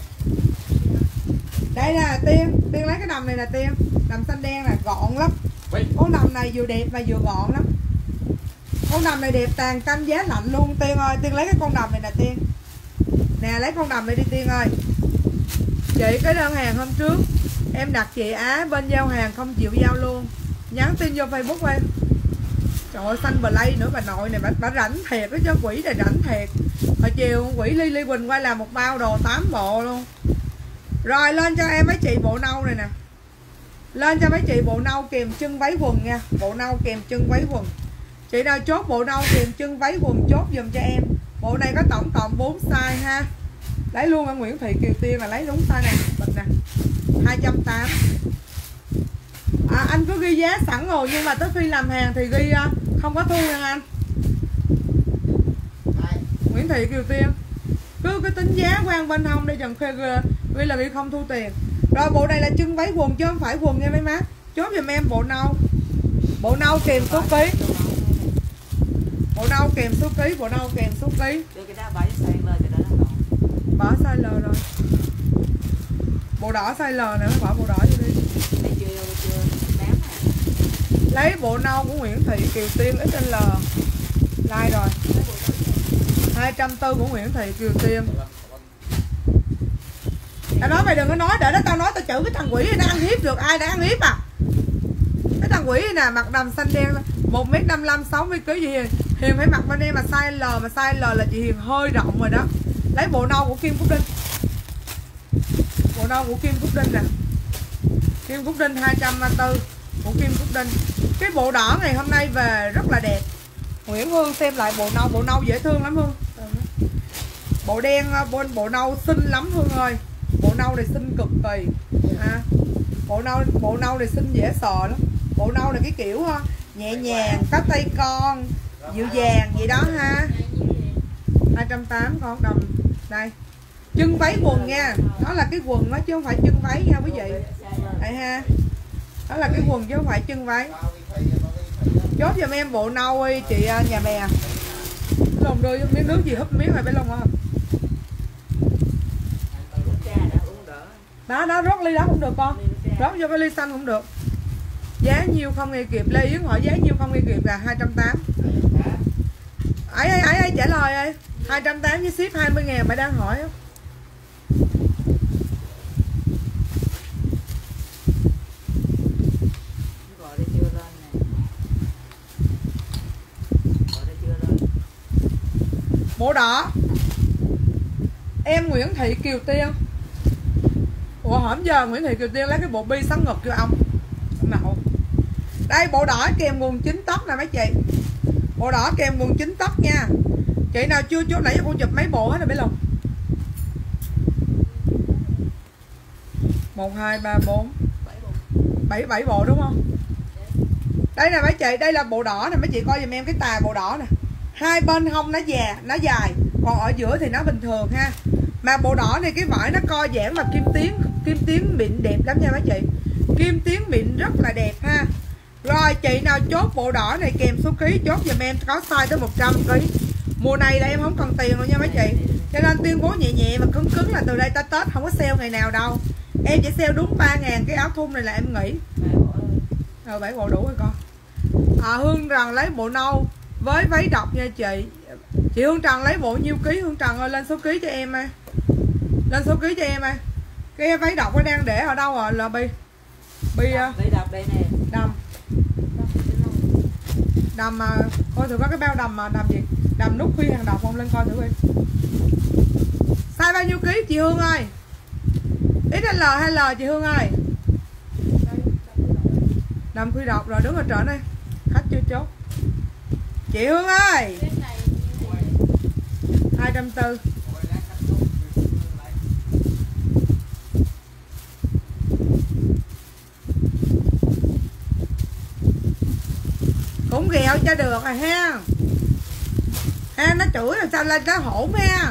Đây nè Tiên, Tiên lấy cái đầm này nè Tiên. Đầm xanh đen là gọn lắm. Con đầm này vừa đẹp mà vừa gọn lắm. Con đầm này đẹp tàn canh giá lạnh luôn Tiên ơi. Tiên lấy cái con đầm này nè Tiên. Nè lấy con đầm này đi Tiên ơi. Chị cái đơn hàng hôm trước em đặt chị Á bên giao hàng không chịu giao luôn. Nhắn tin vô Facebook em. Trời ơi xanh play nữa bà nội này, bà, bà rảnh thiệt đó chứ, quỷ này rảnh thiệt. Hồi chiều quỷ Ly Ly Quỳnh quay làm một bao đồ tám bộ luôn. Rồi lên cho em mấy chị bộ nâu này nè. Lên cho mấy chị bộ nâu kèm chân váy quần nha. Bộ nâu kèm chân váy quần. Chị nào chốt bộ nâu kèm chân váy quần chốt dùm cho em. Bộ này có tổng cộng bốn size ha. Lấy luôn ở Nguyễn Thị Kiều Tiên là lấy đúng size này. Bịch nè hai trăm tám mươi. À, anh cứ ghi giá sẵn rồi nhưng mà tới khi làm hàng thì ghi không có thu nha anh. Nguyễn Thị Kiều Tiên cứ cái tính giá quan bên hông đây chừng khi ghi là ghi không thu tiền. Rồi bộ này là chân váy quần chứ không phải quần nha mấy má. Chốt giùm em bộ nâu. Bộ nâu kèm số ký. Bộ nâu kèm số ký, bộ nâu kèm số ký. Bỏ size L rồi. Bộ đỏ size L nữa, bỏ bộ đỏ vô đi. Lấy bộ nâu của Nguyễn Thị Kiều Tiên ích lờ. Like rồi. hai trăm bốn mươi của Nguyễn Thị Kiều Tiên. Tao nói mày đừng có nói, để đó tao nói tao chửi cái thằng quỷ này nó ăn hiếp được ai đã ăn hiếp à. Cái thằng quỷ này nè, mặc đầm xanh đen một mét năm mươi lăm, sáu mươi ký gì Hiền. Hiền phải mặc bên em mà size L, mà size L là chị Hiền hơi rộng rồi đó. Lấy bộ nâu của Kim Phúc Đinh. Bộ nâu của Kim Phúc Đinh nè. Kim Phúc Đinh hai trăm bốn mươi của Kim Phúc Đinh. Cái bộ đỏ ngày hôm nay về rất là đẹp. Nguyễn Hương xem lại bộ nâu, bộ nâu dễ thương lắm Hương. Bộ đen, bộ, bộ nâu xinh lắm Hương ơi. Bộ nâu này xinh cực kỳ ha. Bộ nâu bộ nâu này xinh dễ sợ lắm. Bộ nâu này cái kiểu nhẹ nhàng, có tay con, dịu dàng vậy đó ha. hai trăm tám mươi con đồng. Đây. Chân váy quần nha. Đó là cái quần đó chứ không phải chân váy nha quý vị. Đây ha. Đó là cái quần chứ không phải chân váy. Chốt giùm em bộ nâu đi chị nhà bè. Lòng đưa miếng nước gì húp miếng rồi bé Long không? Đó đó rót ly đó cũng được con. Rót vô cái ly xanh cũng được. Giá nhiêu không nghe kịp. Lê Yến hỏi giá nhiêu không nghe kịp là hai trăm tám mươi. Ấy ấy ấy trả lời ơi. hai trăm tám mươi với ship hai mươi ngàn mày đang hỏi á. Bộ đỏ em Nguyễn Thị Kiều Tiên. Ủa hổm giờ Nguyễn Thị Kiều Tiên lấy cái bộ bi sắn ngực cho ông nào. Đây bộ đỏ kèm quần chín tóc nè mấy chị. Bộ đỏ kèm quần chín tóc nha. Chị nào chưa chốt nãy giờ con chụp mấy bộ hết rồi bé Lùng. Một, hai, ba, bốn bảy, bảy bộ đúng không? Đây nè mấy chị, đây là bộ đỏ nè mấy chị coi giùm em cái tà bộ đỏ nè. Hai bên hông nó già, nó dài, còn ở giữa thì nó bình thường ha. Mà bộ đỏ này cái vải nó co giãn mà kim tuyến, kim tuyến mịn đẹp lắm nha mấy chị. Kim tuyến mịn rất là đẹp ha. Rồi chị nào chốt bộ đỏ này kèm số ký chốt giùm em có size tới một trăm ký. Mùa này là em không cần tiền rồi nha mấy chị. Cho nên tuyên bố nhẹ nhẹ mà cứng cứng là từ đây tới Tết không có sale ngày nào đâu. Em chỉ sale đúng ba ngàn cái áo thun này là em nghỉ. Rồi bảy bộ đủ rồi con. À, Hương Trần lấy bộ nâu với váy độc nha chị. Chị Hương Trần lấy bộ nhiêu ký Hương Trần ơi, lên số ký cho em ơi. Lên số ký cho em ơi. Cái váy độc nó đang để ở đâu rồi là Bi? Bi Đây đọc đây nè. đầm. Đầm mà coi thử có cái bao đầm mà đầm gì? Đầm nút Phi hàng độc không, lên coi thử đi. Size bao nhiêu ký chị Hương ơi? ích el hay L chị Hương ơi? Đầm Phi độc rồi, đứng ở trển đây. Khách chưa chốt. Chị Hương ơi. hai trăm bốn mươi. Cũng ghẹo cho được rồi ha. Ha, nó chửi rồi sao lên nó hổn ha.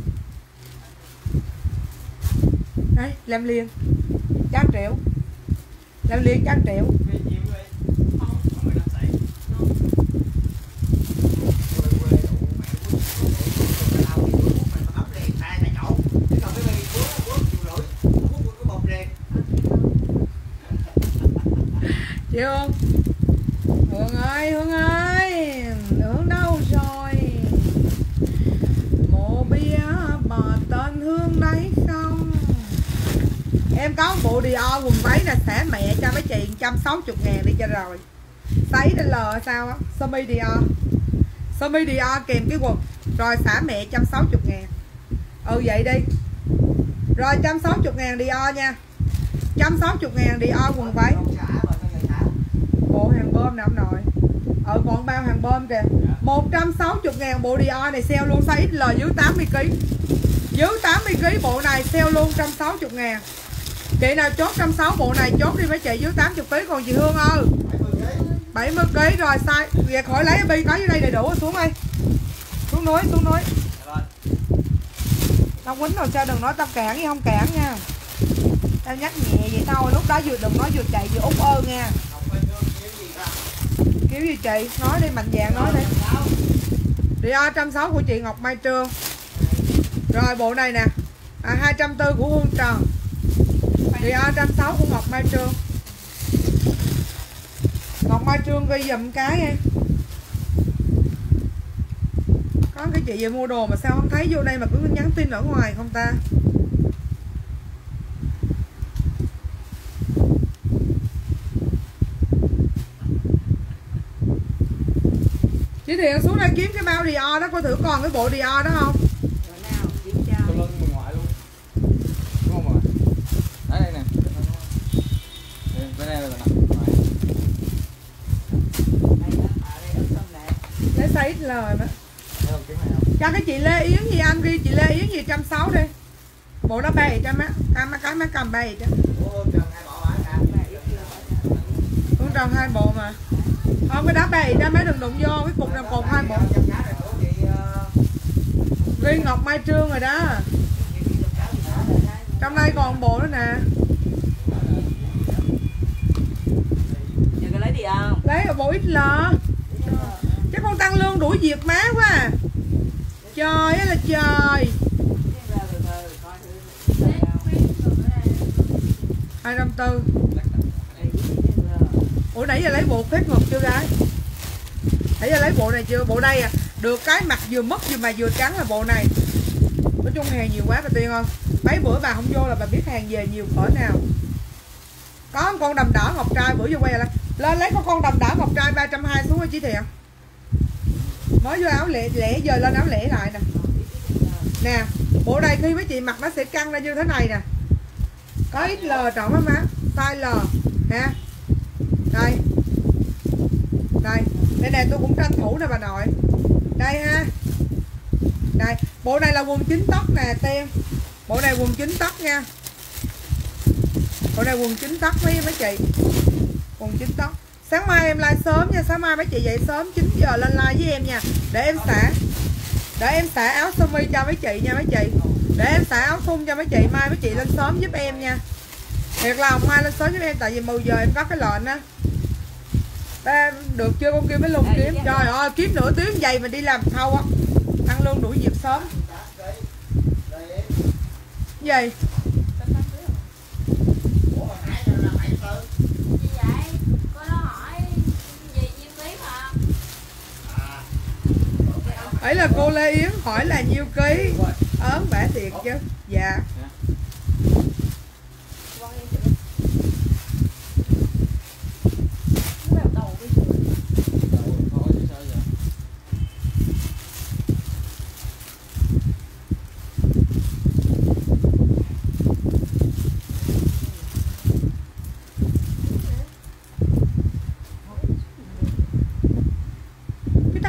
Đây, làm liền trăm triệu. Làm liền trăm triệu. Chị Hương. Hương ơi, Hương ơi, Hương đâu rồi? Mộ bia bò tên Hương đấy không? Em có một bộ Dior quần váy là xả mẹ cho mấy chị một trăm sáu mươi ngàn đi cho rồi. Size ích el sao á? Sơ mi Dior. Sơ mi Dior kèm cái quần. Rồi xả mẹ một trăm sáu mươi ngàn. Ừ vậy đi. Rồi một trăm sáu mươi ngàn Dior nha. một trăm sáu mươi ngàn Dior quần váy. Bộ hàng bơm nè ông nội. Ở còn bao hàng bơm kìa. Một trăm sáu mươi ngàn bộ Dior này sale luôn, size ích el dưới tám mươi ký. Dưới tám mươi ký bộ này sale luôn một trăm sáu mươi ngàn. Chị nào chốt một trăm sáu mươi bộ này chốt đi mấy chị dưới tám mươi ký. Còn chị Hương ơi bảy mươi ký rồi size. Về khỏi lấy Bi có dưới đây đầy đủ rồi, xuống đi. Xuống núi, xuống núi. Tao quýnh rồi sao đừng nói tao cản gì không cản nha. Tao nhắc nhẹ vậy thôi, lúc đó vừa đừng nói vừa chạy vừa út ơ nha. Kiểu gì chị? Nói đi, mạnh dạn nói đi. Dior một trăm sáu mươi của chị Ngọc Mai Trương. Rồi bộ này nè à, hai trăm bốn mươi của Hương Trần. Dior một trăm sáu mươi của Ngọc Mai Trương. Ngọc Mai Trương ghi dùm cái em. Có cái chị về mua đồ mà sao không thấy vô đây mà cứ nhắn tin ở ngoài không ta? Chị Thiện xuống đây kiếm cái bao Dior đó, coi thử còn cái bộ Dior đó không? Rồi nào, kiểm tra. Tôi lên người ngoại luôn. Đúng không ạ? Đấy đây nè. Bên đây là nè. Đây đó, ở đây ấn xong nè. Lấy size ích el mà. Cho cái chị Lê Yến gì anh ghi chị Lê Yến gì một trăm sáu mươi đi. Bộ đó ba trăm á, cam cái má cầm ba trăm. Cũng tròn hai bộ mà. Không cái đó ba trăm mấy đừng đụng vô, cái cục nào cột hai bộ. Ghi Ngọc Mai Trương rồi đó. Trong đây còn bộ nữa nè. Giờ có lấy đi không? Lấy ở bộ ích el. Chắc con tăng lương đuổi việc má quá à. Trời ơi là trời. hai trăm bốn mươi. Ủa nãy giờ lấy bộ phép ngực chưa gái? Nãy giờ lấy bộ này chưa? Bộ đây à. Được cái mặt vừa mất vừa mà vừa trắng là bộ này. Nói chung hàng nhiều quá bà Tiên ơi. Mấy bữa bà không vô là bà biết hàng về nhiều cỡ nào. Có một con đầm đỏ ngọc trai bữa vô quay lại. Lên lấy con con đầm đỏ ngọc trai ba trăm hai mươi xuống rồi chị Thiện. Mới vô áo lẻ lẻ giờ lên áo lẻ lại nè. Nè, bộ này khi mấy chị mặc nó sẽ căng ra như thế này nè. Có ích el trọn á má, size L ha. Đây. Đây, đây nè tôi cũng tranh thủ nè bà nội. Đây ha. Đây, bộ này là quần chín tóc nè Tiên. Bộ này quần chín tóc nha. Bộ này quần chín tóc mấy mấy chị. Quần chín tóc. Sáng mai em like sớm nha, sáng mai mấy chị dậy sớm chín giờ lên like với em nha. Để em xả. Để em xả áo sơ mi cho mấy chị nha mấy chị. Để em xả áo thun cho mấy chị, mai mấy chị lên sớm giúp em nha. Thiệt là mai lên sớm giúp em tại vì mười giờ em có cái lệnh á. Ba, được chưa con kêu mới lùng kiếm. Trời ơi, kiếm nửa tiếng giày mà đi làm thâu á. Ăn lương đuổi việc sớm. Gì? Ấy là cô Lê Yến hỏi là nhiêu ký. Ớn bả thiệt chứ. Dạ.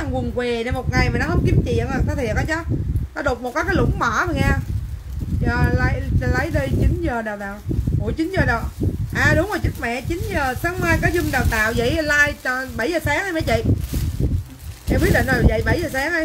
thằng quần què để một ngày mà nó không kiếm chuyện là nó thiệt á chứ. Nó đục một cái cái lũng mỏ mà nghe. Giờ lấy lấy đi chín giờ đào đào. Ủa chín giờ đâu? À đúng rồi, chết mẹ, chín giờ sáng mai có Zoom đào tạo vậy like bảy giờ sáng đi mấy chị. Em quyết định rồi, dậy bảy giờ sáng đi.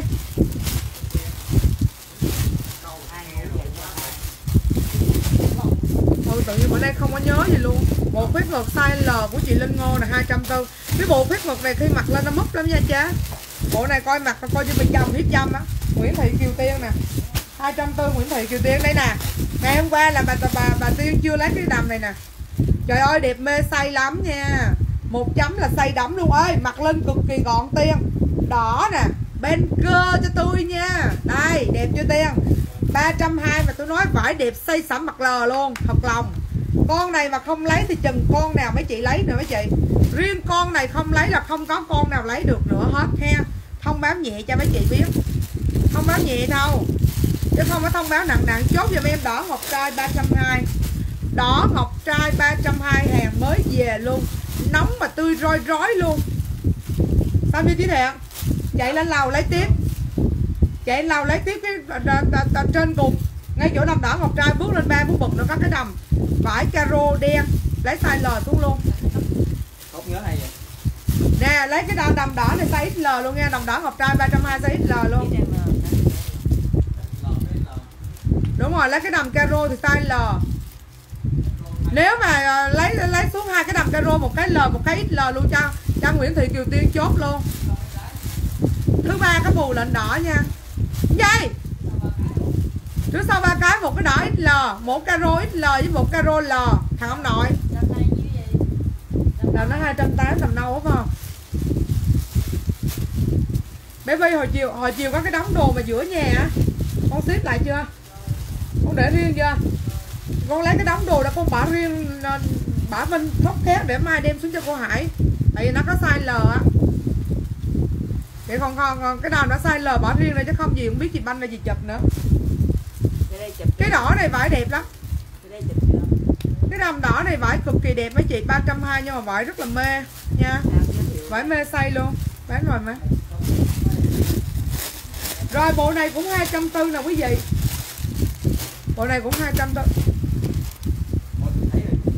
Ừ, tự nhiên bữa nay không có nhớ gì luôn. Bộ phép ngực size L của chị Linh Ngô là hai trăm bốn mươi. Cái bộ phép ngực này khi mặc lên nó múp lắm nha cha. Bộ này coi mặt coi như bị chồng hiếp dâm á. Nguyễn Thị Kiều Tiên nè, hai trăm bốn mươi Nguyễn Thị Kiều Tiên đây nè. Ngày hôm qua là bà bà bà, bà Tiên chưa lấy cái đầm này nè. Trời ơi đẹp mê say lắm nha. Một chấm là say đắm luôn ơi. Mặc lên cực kỳ gọn Tiên. Đỏ nè, bên cơ cho tôi nha. Đây đẹp chưa Tiên. Ba trăm hai mươi mà tôi nói vải đẹp say sẩm mặt lờ luôn. Thật lòng. Con này mà không lấy thì chừng con nào mấy chị lấy nữa mấy chị. Riêng con này không lấy là không có con nào lấy được nữa hết ha. Thông báo nhẹ cho mấy chị biết. Thông báo nhẹ đâu, chứ không có thông báo nặng nặng. Chốt giùm em đỏ ngọc trai ba trăm hai mươi. Đỏ ngọc trai ba trăm hai mươi, hàng mới về luôn. Nóng mà tươi roi rói luôn. Xong chưa chị Thiện? Chạy lên lầu lấy tiếp. Chạy lên lầu lấy tiếp cái trên cùng. Ngay chỗ đầm đỏ ngọc trai bước lên ba bước bực nó có cái đầm vải caro đen. Lấy size L xuống luôn. Không nhớ hay vậy. Nè lấy cái đầm đỏ này size ích lờ luôn nha. Đầm đỏ ngọc trai ba trăm hai mươi size ích lờ luôn. Đúng rồi, lấy cái đầm caro thì size L. Nếu mà uh, lấy lấy xuống hai cái đầm caro, một cái L một cái ích lờ luôn cho cho Nguyễn Thị Kiều Tiên chốt luôn. Thứ ba có bù lệnh đỏ nha. Dây. Trước sau ba cái, một cái đỏ ích lờ, một caro ích lờ với một caro L. Thằng ông nội. Là nó hai trăm tám mươi tầm nâu phải không? Bé Vi hồi chiều hồi chiều có cái đống đồ mà giữa nhà á. Con xếp lại chưa? Con để riêng chưa? Con lấy cái đống đồ đó con bỏ riêng, bỏ bên góc khác để mai đem xuống cho cô Hải. Tại vì nó có size L á. Vậy còn, còn, còn cái nào nó size L bỏ riêng đây chứ không gì không biết chị banh là gì chụp nữa. Cái đỏ này vải đẹp lắm. Cái đầm đỏ này vải cực kỳ đẹp mấy chị, ba trăm hai mươi nhưng mà vải rất là mê nha. Vải mê say luôn. Bán rồi mà. Rồi bộ này cũng hai trăm bốn mươi nè quý vị. Bộ này cũng hai trăm bốn mươi.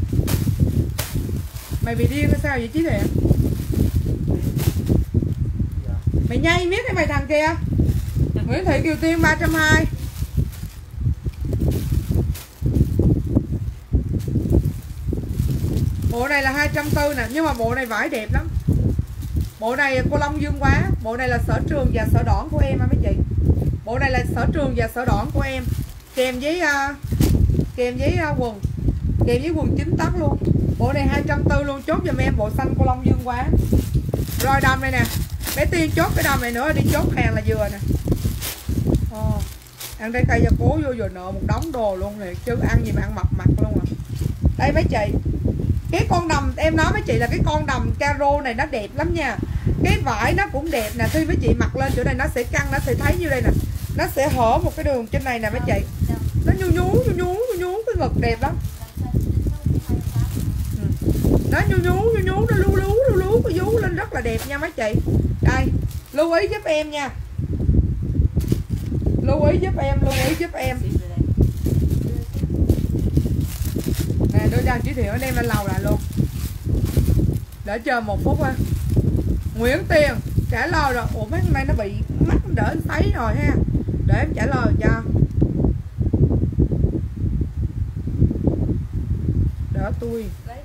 Mày bị điên hay sao vậy chứ Thiện? Mày nhây miết cái mày thằng kia. Nguyễn Thị Kiều Tiên ba trăm hai mươi. Bộ này là hai trăm bốn mươi nè, nhưng mà bộ này vải đẹp lắm. Bộ này cô Long Dương quá. Bộ này là sở trường và sở đoản của em á mấy chị. Bộ này là sở trường và sở đoản của em. Kèm với uh, kèm với uh, quần, kèm với quần chín tấc luôn. Bộ này hai trăm bốn mươi luôn, chốt giùm em bộ xanh cô Long Dương quá. Rồi đầm này nè. Bé Tiên chốt cái đầm này nữa đi, chốt hàng là vừa nè. Ồ. Ăn đây cây gia cố vô vừa nợ một đống đồ luôn nè, chứ ăn gì mà ăn mập mặt luôn à. Đây mấy chị. Cái con đầm em nói với chị là cái con đầm caro này nó đẹp lắm nha. Cái vải nó cũng đẹp nè, khi mấy chị mặc lên chỗ này nó sẽ căng, nó sẽ thấy như đây nè. Nó sẽ hở một cái đường trên này nè mấy chị. Nó nhu nhú nhu nhú nhu nhú, cái ngực đẹp lắm. Ừ. Nó nhu nhú nhu nhú, nó lú lú lú lú cái vú lên rất là đẹp nha mấy chị. Đây, lưu ý giúp em nha. Lưu ý giúp em, lưu ý giúp em. Nè đưa cho chị Thiện nó đem lên lầu lại luôn. Để chờ một phút ha. Nguyễn Tiền trả lời rồi. Ủa mấy hôm nay nó bị mắt đỡ sấy rồi ha. Để em trả lời cho. Đỡ tôi.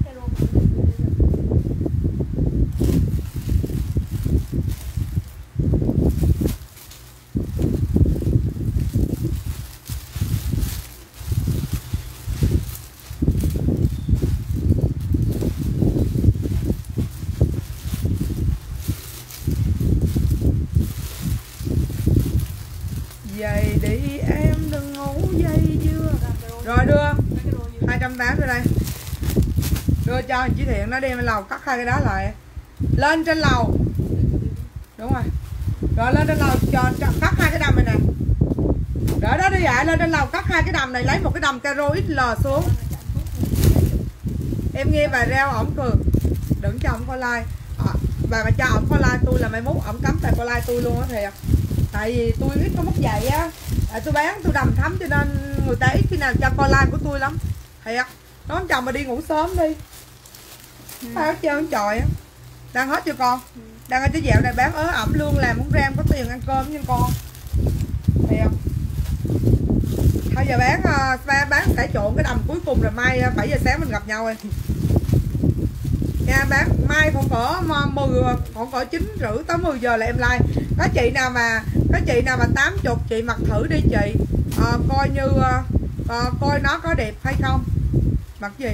Dậy đi em đừng ngủ dây chưa. Rồi đưa hai trăm tám mươi đây. Đưa cho chị Thiện nó đem lên lầu cắt hai cái đó lại. Lên trên lầu. Đúng rồi. Rồi lên trên lầu cho, cho cắt hai cái đầm này nè. Đỡ đó đi vậy, lên trên lầu cắt hai cái đầm này, lấy một cái đầm caro ích lờ xuống. Em nghe bà reo ổng cười. Đừng cho ổng coi like. À, bà mà cho ổng có like tôi là mai mốt ổng cấm tài có like tôi luôn á thiệt. Tại vì tôi ít có mất giày á, tại tôi bán tôi đầm thấm cho nên người ta ít khi nào cho coi like của tôi lắm thiệt. Nói chồng mà đi ngủ sớm đi. Ừ. Hết trơn trời á. Đang hết chưa con? Ừ. Đang ở cái dạo này bán ớ ẩm lương làm muốn ram có tiền ăn cơm nha con. Thiệt. Thôi giờ bán uh, bán sẽ trộn cái đầm cuối cùng rồi mai bảy giờ sáng mình gặp nhau rồi. Nha bán mai khoảng cỡ mười khoảng cỡ chín rưỡi tới mười giờ là em like. Có chị nào mà có chị nào mà tám mươi chị mặc thử đi chị. À, coi như à, coi nó có đẹp hay không. Mặc gì?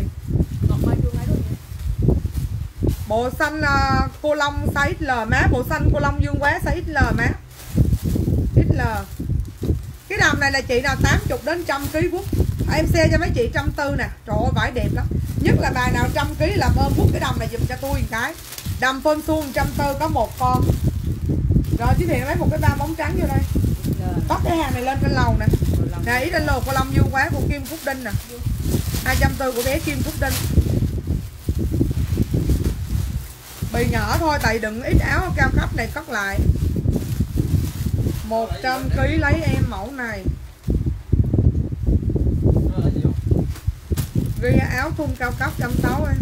Bộ xanh uh, cô Long size ích lờ má, bộ xanh cô Long Dương Quá size ích lờ má. ích lờ. Cái đầm này là chị nào tám mươi đến một trăm ký quốc. À, em xe cho mấy chị một trăm tư nè. Trời ơi vải đẹp lắm. Nhất là bà nào một trăm ký là ôm bút cái đầm này dùm cho tôi một cái. Đầm phên suông một trăm tư có một con. Rồi chứ thiện lấy một cái ba bóng trắng vô đây. Bắt cái hàng này lên trên lầu nè. Nè ý trên lầu của Long Dương Quá của Kim Phúc Đinh nè. hai trăm tư của bé Kim Phúc Đinh. Bì nhỏ thôi tại đừng ít áo cao cấp này cất lại. một trăm ký lấy em mẫu này. Ghi áo thun cao cấp một trăm sáu mươi em.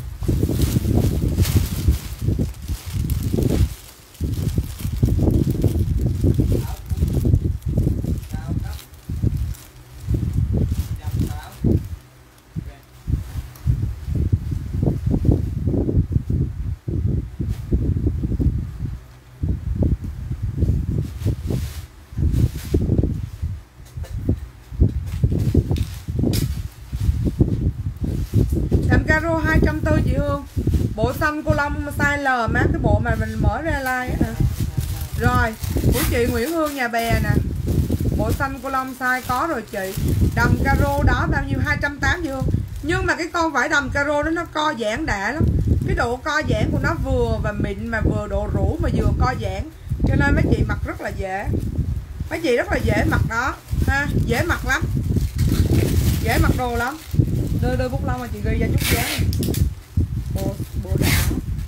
Caro hai trăm tư mươi chị Hương. Bộ xanh cô Long size L má, cái bộ mà mình mở ra like à. Rồi của chị Nguyễn Hương Nhà Bè nè. Bộ xanh cô Long size có rồi chị. Đầm caro đó bao nhiêu? hai trăm tám mươi chị Hương. Nhưng mà cái con vải đầm caro đó nó co giãn đã lắm. Cái độ co giãn của nó vừa và mịn mà vừa độ rũ mà vừa co giãn. Cho nên mấy chị mặc rất là dễ. Mấy chị rất là dễ mặc đó ha, dễ mặc lắm. Dễ mặc đồ lắm. Đưa đưa bút lông mà chị ghi ra chút giá. Bộ bộ đảo.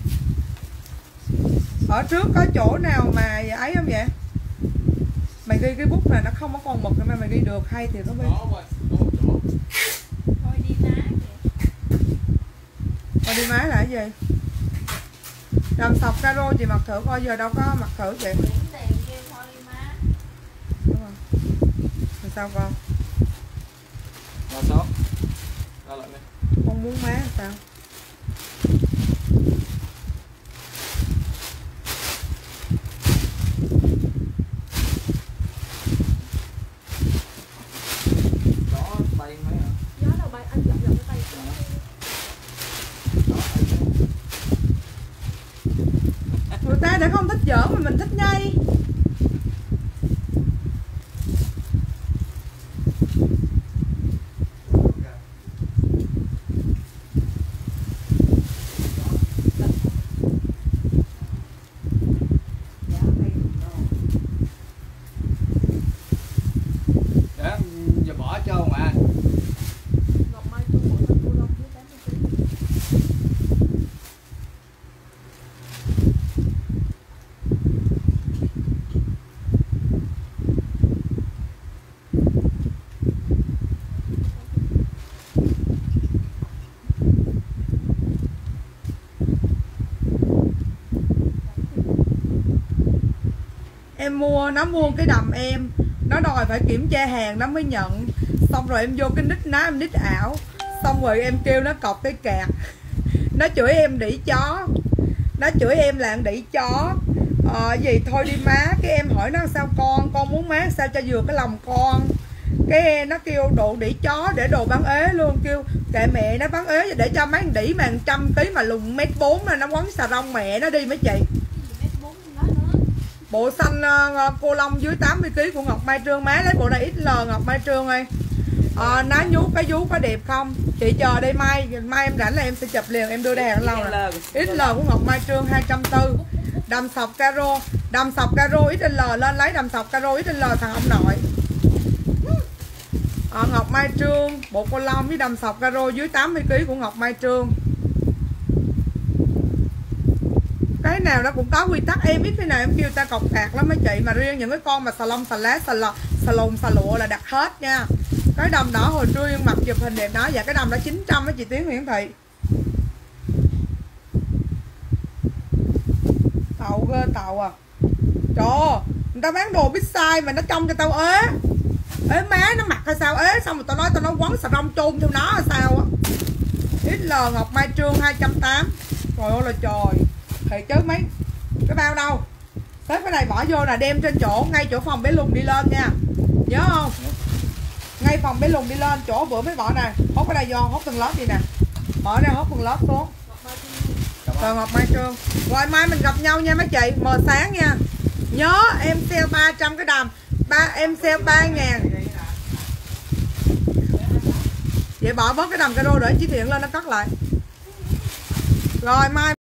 Ở trước có chỗ nào mà ấy không vậy? Mày ghi cái bút này nó không có con mực mà mày ghi được hay thì nó mới. Thôi đi má kìa. Thôi đi má là cái gì? Đầm sọc caro chị mặc thử coi, giờ đâu có mặc thử chị. Đúng rồi. Rồi sao con? Rồi sao? Ra lại đi. Con muốn má sao? Đó tay mấy hả? Gió đâu bay anh dọn dọn cái tay xuống. Người ta đã không thích giỡn mà mình thích nhây. Em mua, nó mua cái đầm em, nó đòi phải kiểm tra hàng nó mới nhận. Xong rồi em vô cái nick nó, em nick ảo. Xong rồi em kêu nó cọc cái cạc. Nó chửi em đĩ chó. Nó chửi em là đĩ chó. Ờ gì thôi đi má. Cái em hỏi nó sao con, con muốn má sao cho vừa cái lòng con. Cái nó kêu độ đĩ chó để đồ bán ế luôn. Kêu kệ mẹ nó bán ế để cho mấy đĩ mà một trăm ký mà lùng mét bốn mà nó quấn xà rong mẹ nó đi mấy chị. Bộ xanh uh, cô Long dưới tám mươi ký của Ngọc Mai Trương. Má lấy bộ này ích lờ Ngọc Mai Trương ơi. À, ná nhú cái vú có đẹp không? Chị chờ đây mai, mai em rảnh là em sẽ chụp liền, em đưa đây hàng lâu nè. ích lờ của Ngọc Mai Trương hai trăm tư mươi. Đầm sọc caro, đầm sọc caro ích lờ lên lấy đầm sọc caro ích lờ thằng ông nội. À, Ngọc Mai Trương, bộ cô Long với đầm sọc caro dưới tám mươi ký của Ngọc Mai Trương. Cái nào nó cũng có quy tắc. Em biết cái nào em kêu ta cọc cạc lắm mấy chị, mà riêng những cái con mà xà lông xà lá xà lò xà lùn xà lụa là đặt hết nha. Cái đầm đỏ hồi trưa mặc chụp hình đẹp đó. Dạ cái đầm đó chín trăm đó chị Tiến Nguyễn Thị. Tàu ghê tàu à. Trời ơi, người ta bán đồ biết size mà nó trông cho tao ế. Ế má nó mặc hay sao ế, xong rồi tao nói tao nói quấn xà rong chôn theo nó hay sao á. ích lờ Ngọc Mai Trương hai trăm tám mươi. Trời ơi là trời. Thì chứ mấy cái bao đâu. Xếp cái này bỏ vô là đem trên chỗ, ngay chỗ phòng bé Lùng đi lên nha. Nhớ không? Ngay phòng bé Lùng đi lên, chỗ bữa mới bỏ nè. Hốt cái này vô, hốt từng lớp đi nè. Mở ra hốt từng lớp xuống. Rồi Ngọc Mai Trương. Rồi mai mình gặp nhau nha mấy chị, mờ sáng nha. Nhớ em sale ba trăm cái đầm, ba em sale ba ngàn. Vậy bỏ bớt cái đầm caro để Chí Thiện lên nó cắt lại. Rồi mai